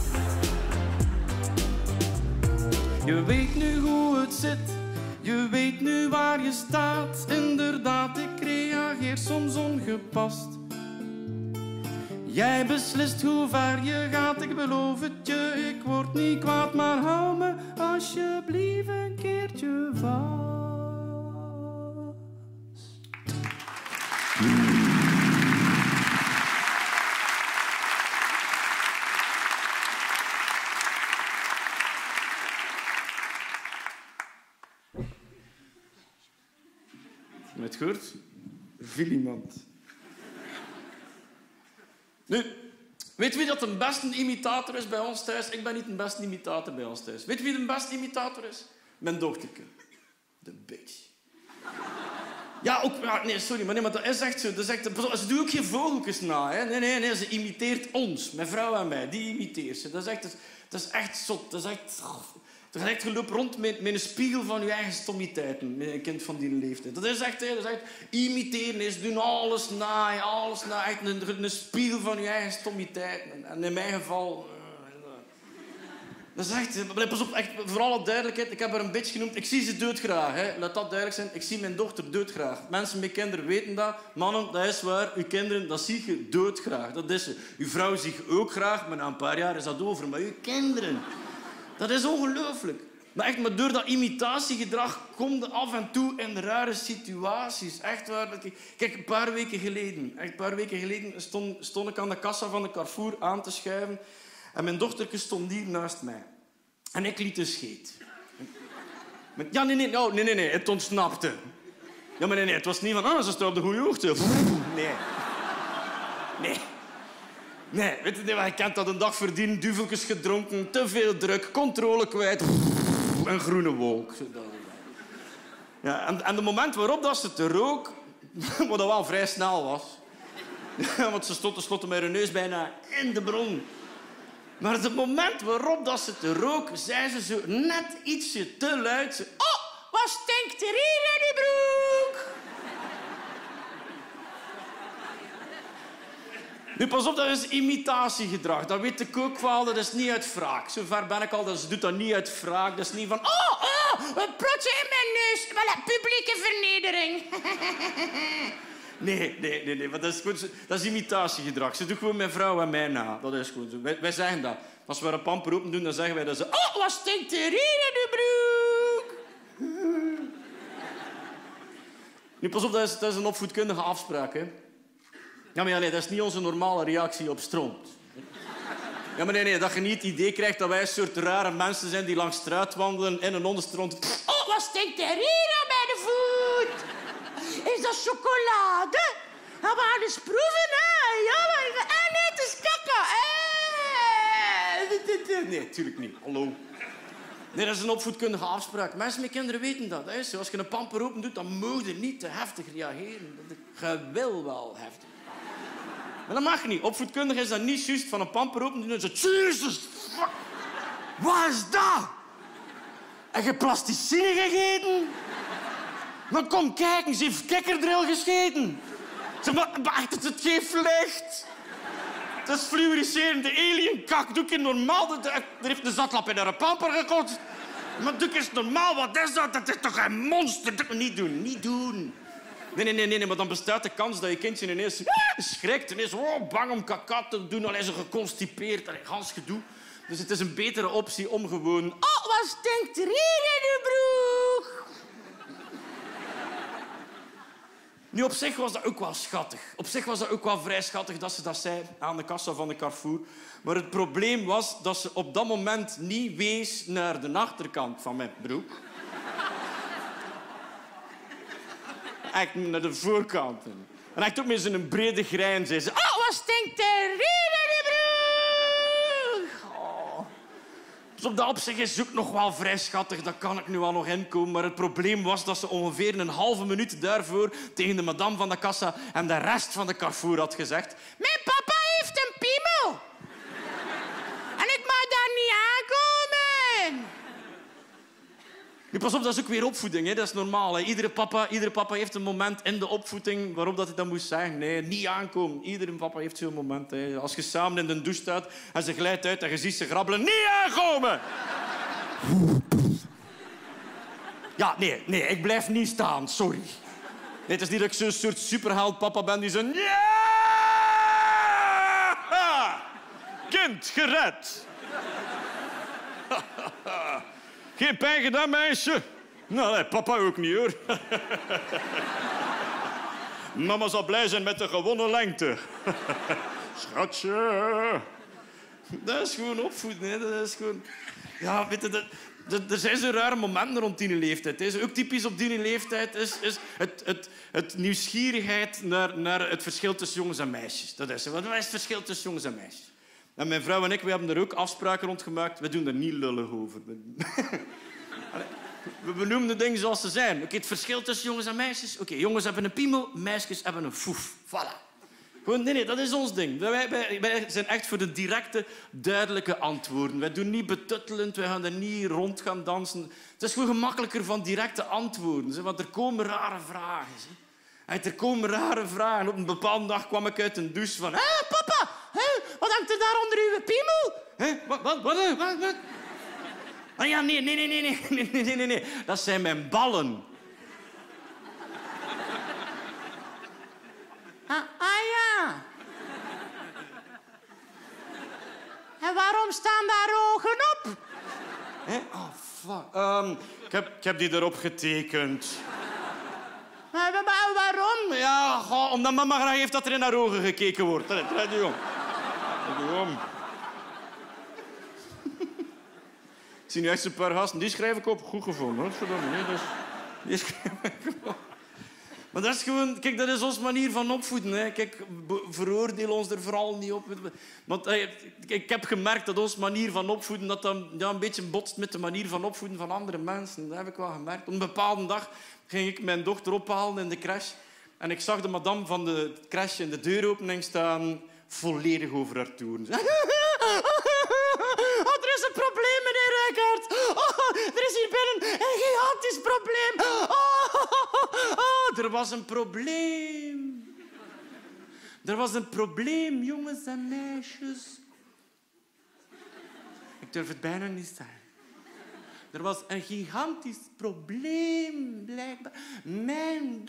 [SPEAKER 1] Je weet nu hoe het zit, je weet nu waar je staat. Inderdaad, ik reageer soms ongepast. Jij beslist hoe ver je gaat, ik beloof het je. Ik word niet kwaad, maar hou me alsjeblieft een keertje vast. Met gehoord? Viel iemand. Nu, weet wie dat de beste imitator is bij ons thuis? Ik ben niet de beste imitator bij ons thuis. Weet wie de beste imitator is? Mijn dochterke. De bitch. Ja, ook... Ja, nee, sorry, maar dat is echt zo. Dat is echt, ze doet ook geen vogeltjes na. Hè. Nee, ze imiteert ons. Mijn vrouw en mij, die imiteert ze. Dat is echt zot. Dat is echt... Je loopt rond met een spiegel van je eigen stommiteiten. Met een kind van die leeftijd. Dat is echt imiteren is doen alles na. Echt een spiegel van je eigen stommiteiten. En in mijn geval... Dat is echt... Pas op, echt, voor alle duidelijkheid. Ik heb haar een bitch genoemd. Ik zie ze doodgraag. Hè. Laat dat duidelijk zijn. Ik zie mijn dochter doodgraag. Mensen met kinderen weten dat. Mannen, dat is waar. Uw kinderen, dat zie je doodgraag. Dat is ze. Uw vrouw zie je ook graag. Maar na een paar jaar is dat over. Maar uw kinderen... Dat is ongelooflijk. Maar door dat imitatiegedrag kom je af en toe in rare situaties. Echt waar. Kijk, een paar weken geleden stond ik aan de kassa van de Carrefour aan te schuiven. En mijn dochtertje stond hier naast mij. En ik liet een scheet. Ja, nee, het ontsnapte. Ja, maar nee, het was niet van, ze staat op de goede hoogte. Nee, weet je wat je kent? Dat een dag verdienen, duveltjes gedronken, te veel druk, controle kwijt. Een groene wolk. Ja, en het moment waarop dat ze te rook, wat wel vrij snel was. Want ze stond tenslotte met haar neus bijna in de bron. Maar het moment waarop dat ze te rook, zei ze zo net ietsje te luid. Ze, oh, wat stinkt er hier in die broek? Nu, pas op, dat is imitatiegedrag. Dat weet ik ook wel, dat is niet uit wraak. Zover ben ik al, ze doet dat niet uit wraak. Dat is niet van... een protje in mijn neus. Voilà, publieke vernedering. Nee, maar dat is imitatiegedrag. Ze doet gewoon mijn vrouw en mij na. Dat is gewoon zo. Wij zeggen dat. Als we een pamper open doen, dan zeggen wij dat ze... Oh, wat stinkt er hier in uw broek? Nu, pas op, dat is een opvoedkundige afspraak, hè. Ja, maar dat is niet onze normale reactie op stront. Ja, maar nee, dat je niet het idee krijgt dat wij een soort rare mensen zijn die langs straat wandelen in een onderstront. Oh, wat stinkt er hier aan mijn voet? Is dat chocolade? Gaan we aan eens proeven, hè? Ja, maar... nee, het is kakka. Nee, tuurlijk niet. Hallo. Nee, dat is een opvoedkundige afspraak. Mensen met kinderen weten dat. Hè? Als je een pamper open doet, dan moet je niet te heftig reageren. Je wil wel heftig. Maar dat mag niet. Opvoedkundig is dat niet juist van een pamper open doen en zo... Jesus, fuck. Wat is dat? Heb je plasticine gegeten? Maar kom kijken, ze heeft kikkerdril gescheten. Zeg maar, het geeft licht. Het is fluoriserende alienkak. Doe je normaal? Er heeft een zatlap in haar pamper gekotst. Maar doe eens normaal, wat is dat? Dat is toch een monster? Niet doen, niet doen. Nee, maar dan bestaat de kans dat je kindje ineens schrikt. Ineens bang om kaka te doen. Allee, zo geconstipeerd. Allee, gans gedoe. Dus het is een betere optie om gewoon...
[SPEAKER 2] Oh, wat stinkt er hier in uw broek?
[SPEAKER 1] Nu, op zich was dat ook wel schattig. Op zich was dat ook wel vrij schattig dat ze dat zei aan de kassa van de Carrefour. Maar het probleem was dat ze op dat moment niet wees naar de achterkant van mijn broek. Echt naar de voorkant. En echt ook met zo'n brede grijns zei ze...
[SPEAKER 2] Oh, wat stinkt er hier in uw broek?
[SPEAKER 1] Oh. Dus op dat opzicht is het ook nog wel vrij schattig. Dat kan ik nu al nog inkomen. Maar het probleem was dat ze ongeveer een halve minuut daarvoor tegen de madame van de kassa en de rest van de Carrefour had gezegd...
[SPEAKER 2] Mijn papa heeft een piemel. En ik mag daar niet aankomen.
[SPEAKER 1] Nu, pas op, dat is ook weer opvoeding. Hè. Dat is normaal. Hè. Iedere papa heeft een moment in de opvoeding waarop dat hij dat moest zeggen. Nee, niet aankomen. Iedere papa heeft zo'n moment. Hè. Als je samen in de douche staat en ze glijdt uit en je ziet ze grabbelen. Niet aankomen! Ja, nee, ik blijf niet staan. Sorry. Nee, het is niet dat ik zo'n soort superheld papa ben die zo... Ja! Kind, gered. Geen pijn gedaan, meisje? Nou, nee, papa ook niet, hoor. Mama zal blij zijn met de gewonnen lengte. Schatje. Dat is gewoon opvoeden, hè. Dat is gewoon... Ja, weet je, er zijn zo rare momenten rond die leeftijd. Hè. Ook typisch op die leeftijd is het nieuwsgierigheid naar het verschil tussen jongens en meisjes. Dat is het. Wat is het verschil tussen jongens en meisjes? En mijn vrouw en ik, we hebben er ook afspraken rond gemaakt. We doen er niet lullig over. We benoemen de dingen zoals ze zijn. Oké, het verschil tussen jongens en meisjes. Oké, jongens hebben een piemel, meisjes hebben een foef. Voilà. Gewoon, nee, dat is ons ding. Wij zijn echt voor de directe, duidelijke antwoorden. Wij doen niet betuttelend, wij gaan er niet rond gaan dansen. Het is gewoon gemakkelijker van directe antwoorden. Want er komen rare vragen. Er komen rare vragen. Op een bepaalde dag kwam ik uit een douche van...
[SPEAKER 2] Hé, papa, wat hangt er daar onder uw piemel?
[SPEAKER 1] Wat? Ah ja, nee. Dat zijn mijn ballen.
[SPEAKER 2] Ja. En waarom staan daar ogen op?
[SPEAKER 1] Oh, fuck. Ik heb die erop getekend.
[SPEAKER 2] Maar waarom?
[SPEAKER 1] Ja, omdat mama graag heeft dat er in haar ogen gekeken wordt. Draai die om. Ik zie nu echt zo'n paar gasten. Die schrijf ik op. Goed gevonden, hoor. Die schrijf ik op. Maar dat is gewoon... Kijk, dat is onze manier van opvoeden. Hè. Kijk, veroordeel ons er vooral niet op. Want ik heb gemerkt dat onze manier van opvoeden... dat een beetje botst met de manier van opvoeden van andere mensen. Dat heb ik wel gemerkt. Op een bepaalde dag ging ik mijn dochter ophalen in de crash. En ik zag de madame van de crash in de deuropening staan... volledig over haar toeren.
[SPEAKER 2] Oh, er is een probleem, meneer Rijkaard. Oh, er is hier binnen een gigantisch probleem.
[SPEAKER 1] Er was een probleem. Er was een probleem, jongens en meisjes. Ik durf het bijna niet zeggen. Er was een gigantisch probleem, blijkbaar. Mijn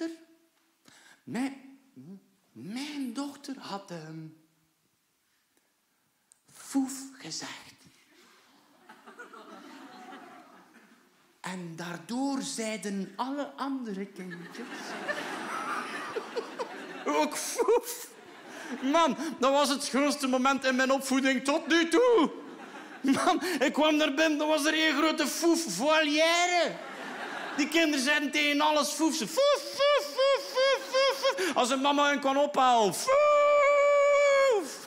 [SPEAKER 1] dochter had foef gezegd. En daardoor zeiden alle andere kindjes... ook foef. Man, dat was het grootste moment in mijn opvoeding tot nu toe. Man, ik kwam daar binnen, dat was er één grote foef-volière. Die kinderen zeiden tegen alles foef. Ze foef, foef, foef, foef, foef, foef. Als een mama hen kon ophalen. Foef.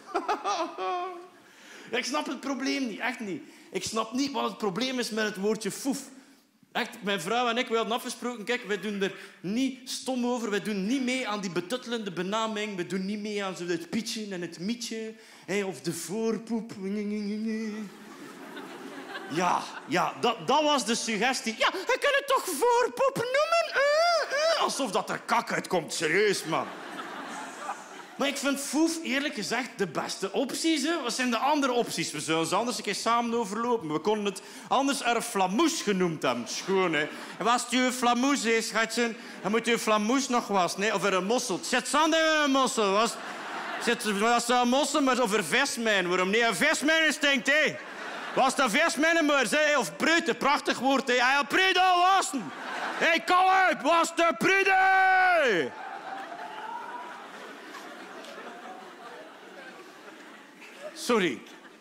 [SPEAKER 1] Ik snap het probleem niet, echt niet. Ik snap niet wat het probleem is met het woordje foef. Echt, mijn vrouw en ik, we hadden afgesproken, kijk, wij doen er niet stom over. Wij doen niet mee aan die betuttelende benaming. We doen niet mee aan zo het pietje en het mietje. Of de voorpoep. Ja, dat was de suggestie. Ja,
[SPEAKER 2] Je kunt het toch voorpoep noemen?
[SPEAKER 1] alsof dat er kak uitkomt. Serieus, man. Maar ik vind foef, eerlijk gezegd, de beste opties. Hè? Wat zijn de andere opties? We zullen ze anders een keer samen overlopen. We konden het anders er flamoes genoemd hebben. Schoon, hè. En wat is je flamoes, hè, schatje? Dan moet je flamoes nog wassen, hè? Of er een mossel. Zet zand in een mossel. Was een mossel, maar over vismijn. Waarom niet? Een vismijn stinkt, hè? Was de vismijn maar, hè? Of prute, prachtig woord, hè? Ja, prute wassen. Hé, kom uit, was de prute! Sorry.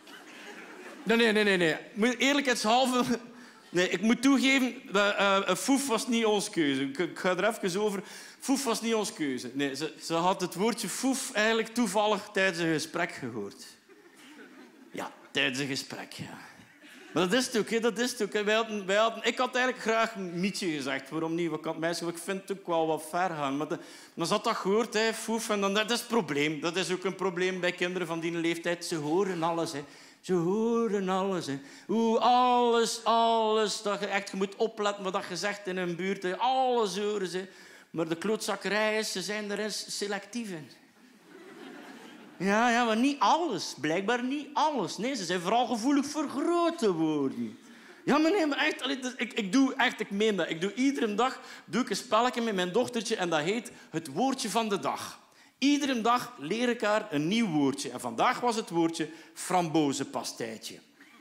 [SPEAKER 1] Nee. Eerlijkheidshalve... Nee, ik moet toegeven, foef was niet ons keuze. Ik ga er even over. Foef was niet ons keuze. Nee, ze had het woordje foef eigenlijk toevallig tijdens een gesprek gehoord. Ja, tijdens een gesprek, ja. Maar dat is het ook, hè. Dat is het ook. Ik had eigenlijk graag Mietje gezegd. Waarom niet? Ik vind het ook wel wat ver gaan. Maar dan zat dat gehoord, hè, foef. En dat is het probleem. Dat is ook een probleem bij kinderen van die leeftijd. Ze horen alles, hè. Ze horen alles, hè. Hoe alles. Dat je moet opletten wat je zegt in een buurt. Hè. Alles horen ze. Maar de klootzakkerij is, ze zijn er eens selectief in. Ja, maar niet alles. Blijkbaar niet alles. Nee, ze zijn vooral gevoelig voor grote woorden. Ja, maar nee, maar echt, ik meen dat. Iedere dag doe ik een spelletje met mijn dochtertje en dat heet het woordje van de dag. Iedere dag leer ik haar een nieuw woordje. En vandaag was het woordje frambozenpastijtje.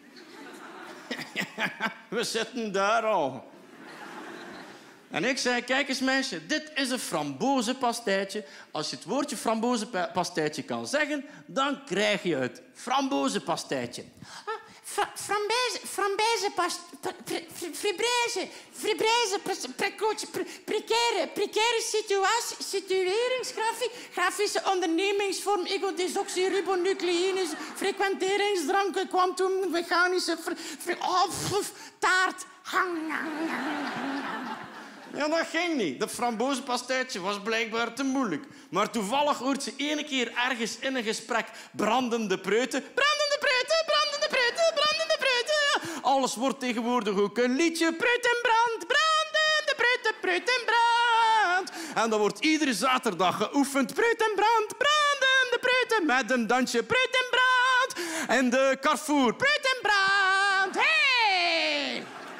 [SPEAKER 1] We zitten daar al. En ik zei, kijk eens meisje, dit is een frambozenpastijtje. Als je het woordje frambozenpastijtje kan zeggen, dan krijg je het frambozenpastijtje.
[SPEAKER 2] Precaire situeringsgrafie, grafische ondernemingsvorm, egodesoxyribonucleïnes, frequenteringsdranken, kwantum, mechanische taart.
[SPEAKER 1] Ja, dat ging niet. Dat frambozenpastijtje was blijkbaar te moeilijk. Maar toevallig hoort ze ene keer ergens in een gesprek brandende preuten. Brandende preuten, brandende preuten, brandende preuten. Alles wordt tegenwoordig ook een liedje. Preut in brand, brandende preuten, preut in brand. En dan wordt iedere zaterdag geoefend. Preut in brand, brandende preuten. Met een dansje, preut in brand. En de Carrefour, preut in brand. Hey!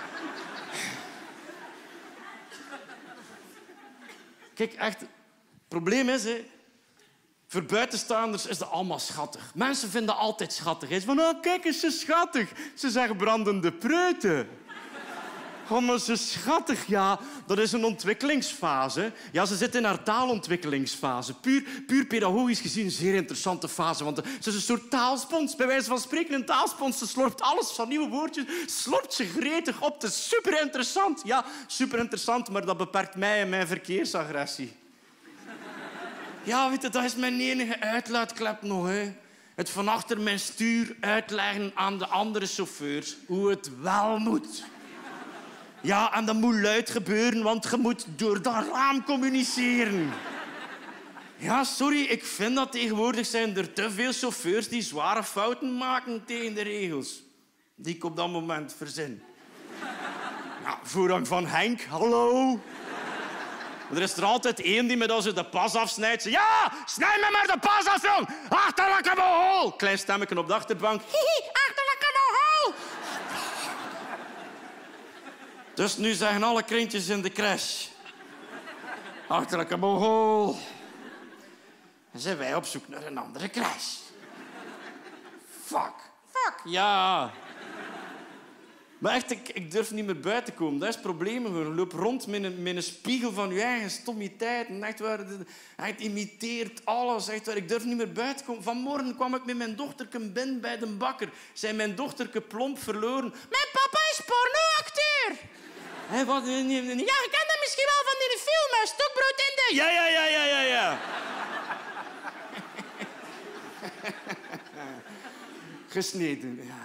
[SPEAKER 1] Kijk, echt, het probleem is, hè, voor buitenstaanders is dat allemaal schattig. Mensen vinden dat altijd schattig. Ze van, oh, kijk eens, ze schattig. Ze zeggen brandende preuten. Oh, maar ze schattig, ja. Dat is een ontwikkelingsfase. Ja, ze zit in haar taalontwikkelingsfase. Puur pedagogisch gezien een zeer interessante fase. Want ze is een soort taalspons. Bij wijze van spreken een taalspons. Ze slorpt alles van nieuwe woordjes. Slorpt ze gretig op. Het is super interessant. Ja, super interessant, maar dat beperkt mij en mijn verkeersagressie. Ja, weet je, dat is mijn enige uitlaatklep nog, hè. Het van achter mijn stuur uitleggen aan de andere chauffeurs hoe het wel moet. Ja, en dat moet luid gebeuren, want je moet door dat raam communiceren. Ja, sorry, ik vind dat tegenwoordig zijn er te veel chauffeurs die zware fouten maken tegen de regels. Die ik op dat moment verzin. Ja, voorrang van Henk, hallo. Er is er altijd één die met als de pas afsnijdt. Ja, snijd me maar de pas af, jong. Achterlijke mohol. Klein stemmetje op de achterbank. Hihi, achterlijke mohol. Dus nu zeggen alle kindjes in de crash. Achterlijke mohol. En zijn wij op zoek naar een andere crash. Fuck, ja. Maar echt, ik durf niet meer buiten komen. Dat is het probleem. Je loopt rond met een spiegel van je eigen stommiteit. En echt imiteert alles. Echt waar, ik durf niet meer buiten komen. Vanmorgen kwam ik met mijn dochterke binnen bij de bakker. Zei mijn dochterke plomp verloren. Mijn papa is pornoacteur. Hé, wat? Ja, je kent dat misschien wel van die film. Stokbrood in de... Ja. Gesneden, ja.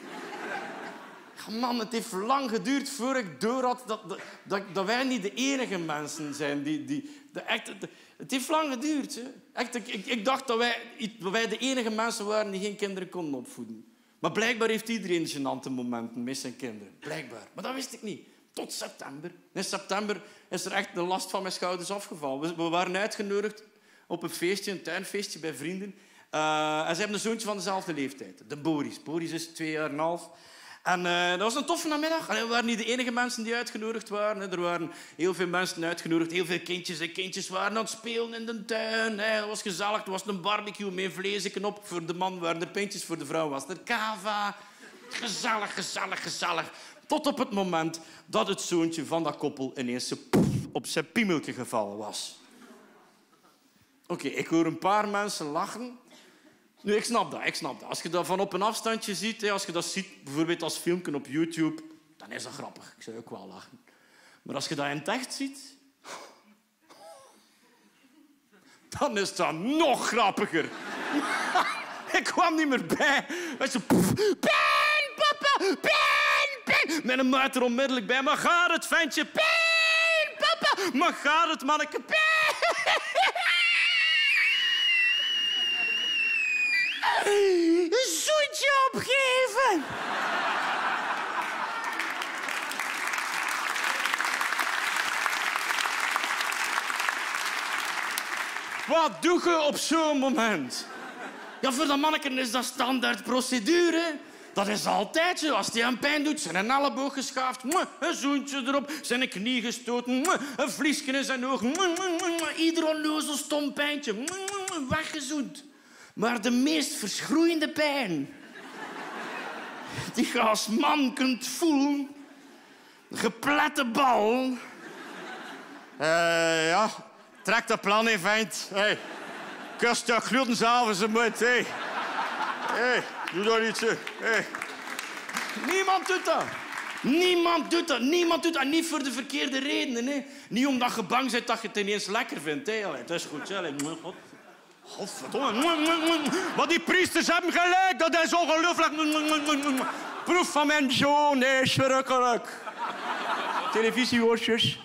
[SPEAKER 1] Man, het heeft lang geduurd voor ik doorhad dat wij niet de enige mensen zijn het heeft lang geduurd. Hè. Echt, ik dacht dat wij de enige mensen waren die geen kinderen konden opvoeden. Maar blijkbaar heeft iedereen gênante momenten met zijn kinderen. Blijkbaar. Maar dat wist ik niet. Tot september. In september is er echt de last van mijn schouders afgevallen. We waren uitgenodigd op een feestje, een tuinfeestje bij vrienden. En ze hebben een zoontje van dezelfde leeftijd. De Boris. Boris is 2 jaar en een half. En dat was een toffe namiddag. We waren niet de enige mensen die uitgenodigd waren. Er waren heel veel mensen uitgenodigd. Heel veel kindjes. En kindjes waren aan het spelen in de tuin. Het was gezellig. Er was een barbecue met vleesje op. Voor de man waren er pintjes. Voor de vrouw was er kava. Gezellig, gezellig, gezellig. Tot op het moment dat het zoontje van dat koppel ineens op zijn piemeltje gevallen was. Oké, ik hoor een paar mensen lachen. Nu, ik snap dat. Als je dat van op een afstandje ziet, als je dat ziet, bijvoorbeeld als filmpje op YouTube, dan is dat grappig. Ik zou ook wel lachen. Maar als je dat in het echt ziet, dan is dat nog grappiger. Ik kwam niet meer bij. Pijn, papa, pijn. Mijn muit er onmiddellijk bij. Maar gaat het, ventje? Pijn, papa. Maar gaat het, manneke? Pijn. Zoetje opgeven. Wat doe je op zo'n moment? Ja, voor dat manneke is dat standaard procedure. Dat is altijd zo. Als hij aan pijn doet, zijn elleboog geschaafd, een zoentje erop, zijn knie gestoten, een vliesje in zijn oog, ieder onnozel stom pijntje, weggezoend. Maar de meest verschroeiende pijn, die je als man kunt voelen, een geplette bal. Ja, trek dat plan in, vent. Hey. Kust je gluten s'avonds een moet. Hey. Hey, doe dat niet zo. Hey. Niemand doet dat. Niemand doet dat. Niet voor de verkeerde redenen. Hè. Niet omdat je bang bent dat je het ineens lekker vindt. Hè. Allee, dat is goed. Godverdomme. Maar die priesters hebben gelijk. Dat is ongelooflijk. Proef van mijn zoon is schrikkelijk. Televisieoortjes.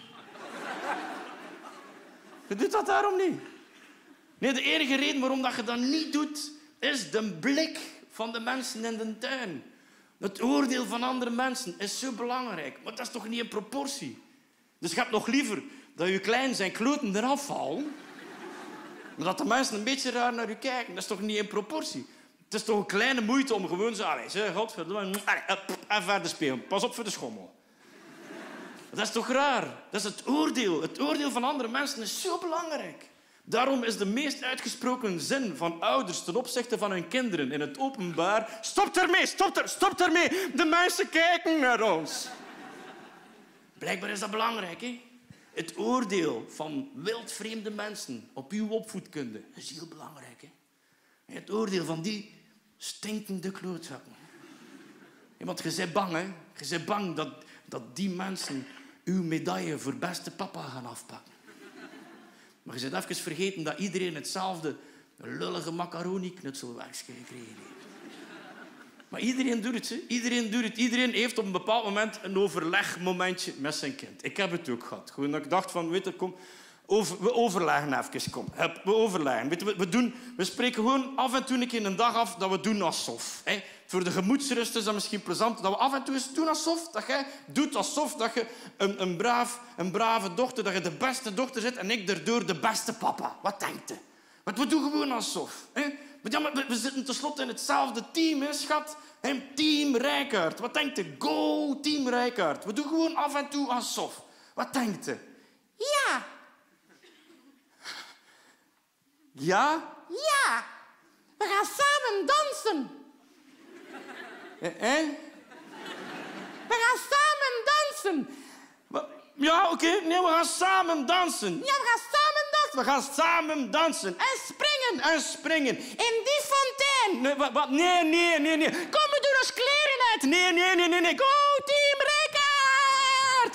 [SPEAKER 1] Je doet dat daarom niet. Nee, de enige reden waarom je dat niet doet, is de blik van de mensen in de tuin. Het oordeel van andere mensen is zo belangrijk. Maar dat is toch niet in proportie? Dus je hebt nog liever dat je klein zijn kloten eraf vallen, maar dat de mensen een beetje raar naar je kijken. Dat is toch niet in proportie? Het is toch een kleine moeite om gewoon zo... Godverdomme, en verder spelen. Pas op voor de schommel. Dat is toch raar? Dat is het oordeel. Het oordeel van andere mensen is zo belangrijk. Daarom is de meest uitgesproken zin van ouders ten opzichte van hun kinderen in het openbaar... Stop ermee! De mensen kijken naar ons. Blijkbaar is dat belangrijk, hè? Het oordeel van wildvreemde mensen op uw opvoedkunde is heel belangrijk, hè? Het oordeel van die stinkende klootzakken. Ja, want je bent bang, hè? Je bent bang dat die mensen uw medaille voor beste papa gaan afpakken. Maar je bent even vergeten dat iedereen hetzelfde lullige macaroni-knutselwerkje gekregen heeft. Maar iedereen doet het, hè? Iedereen doet het. Iedereen heeft op een bepaald moment een overlegmomentje met zijn kind. Ik heb het ook gehad. Gewoon dat ik dacht van, weet je, kom, we overleggen even, kom. We overleggen. Weet je, we spreken gewoon af en toe een keer een dag af dat we doen alsof. Hè? Voor de gemoedsrust is dat misschien plezant. Dat we af en toe eens doen alsof. Dat jij doet alsof dat je een brave dochter, dat je de beste dochter zit en ik daardoor de beste papa. Wat denkt je? Want we doen gewoon alsof. Hè? Ja, maar we zitten tenslotte in hetzelfde team, hè, schat. Team Rijkaard. Wat denkt je? Go, Team Rijkaard. We doen gewoon af en toe alsof. Wat denkt je?
[SPEAKER 2] Ja.
[SPEAKER 1] Ja?
[SPEAKER 2] Ja. We gaan samen dansen. We gaan samen dansen.
[SPEAKER 1] Ja, oké. Nee, we gaan samen dansen.
[SPEAKER 2] Ja, we gaan samen dansen.
[SPEAKER 1] We gaan samen dansen.
[SPEAKER 2] En springen. In die fontein.
[SPEAKER 1] Nee, wat? Nee.
[SPEAKER 2] Kom, we doen ons kleren uit.
[SPEAKER 1] Nee.
[SPEAKER 2] Go, Team Rijkaard.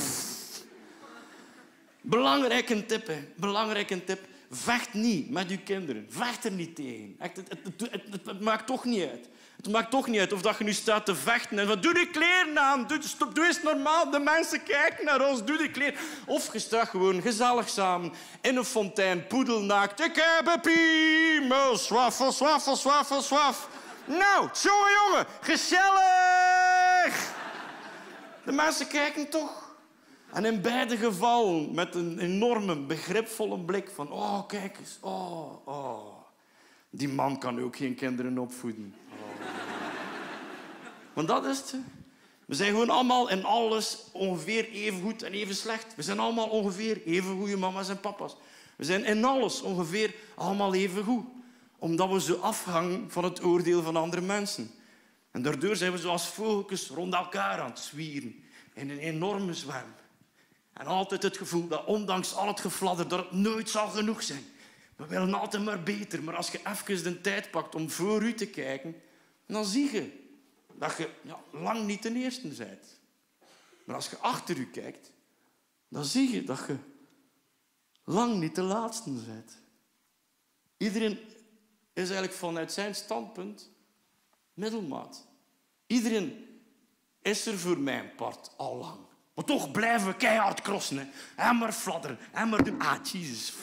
[SPEAKER 1] Belangrijke tip, hè. Belangrijke tip. Vecht niet met uw kinderen. Vecht er niet tegen. Echt, het maakt toch niet uit. Het maakt toch niet uit of dat je nu staat te vechten. En wat doe die kleren aan? Doe eens normaal. De mensen kijken naar ons. Doe die kleren. Of je staat gewoon gezellig samen in een fontein, poedelnaakt. Ik heb een piemel. Zwaffel. Nou, jongen, gezellig! De mensen kijken toch. En in beide gevallen met een enorme, begripvolle blik van... Oh, kijk eens. Oh. Die man kan ook geen kinderen opvoeden. Oh. Want dat is het. We zijn gewoon allemaal in alles ongeveer even goed en even slecht. We zijn allemaal ongeveer even goede mama's en papa's. We zijn in alles ongeveer allemaal even goed. Omdat we zo afhangen van het oordeel van andere mensen. En daardoor zijn we zoals vogeltjes rond elkaar aan het zwieren. In een enorme zwerm. En altijd het gevoel dat ondanks al het gefladder dat het nooit zal genoeg zijn. We willen altijd maar beter. Maar als je even de tijd pakt om voor u te kijken, dan zie je dat je lang niet de eerste bent. Maar als je achter u kijkt, dan zie je dat je lang niet de laatste bent. Iedereen is eigenlijk vanuit zijn standpunt middelmaat. Iedereen is er voor mijn part al lang. Maar toch blijven we keihard crossen. Hè. En maar fladderen. En maar doen. Ah, jezus.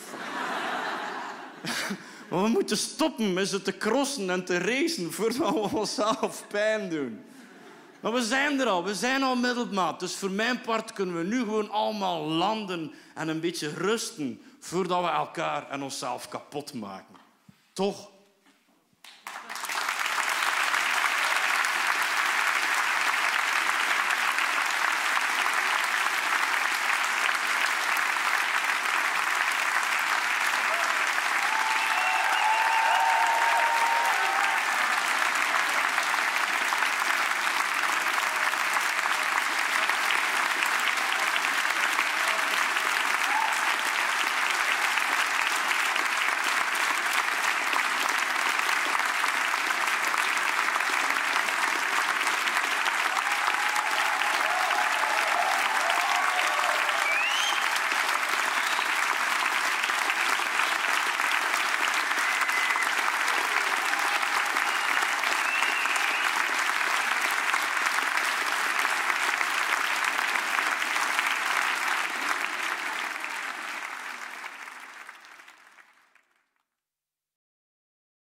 [SPEAKER 1] Maar we moeten stoppen met ze te crossen en te racen voordat we onszelf pijn doen. Maar we zijn er al. We zijn al middelmaat. Dus voor mijn part kunnen we nu gewoon allemaal landen en een beetje rusten voordat we elkaar en onszelf kapot maken. Toch?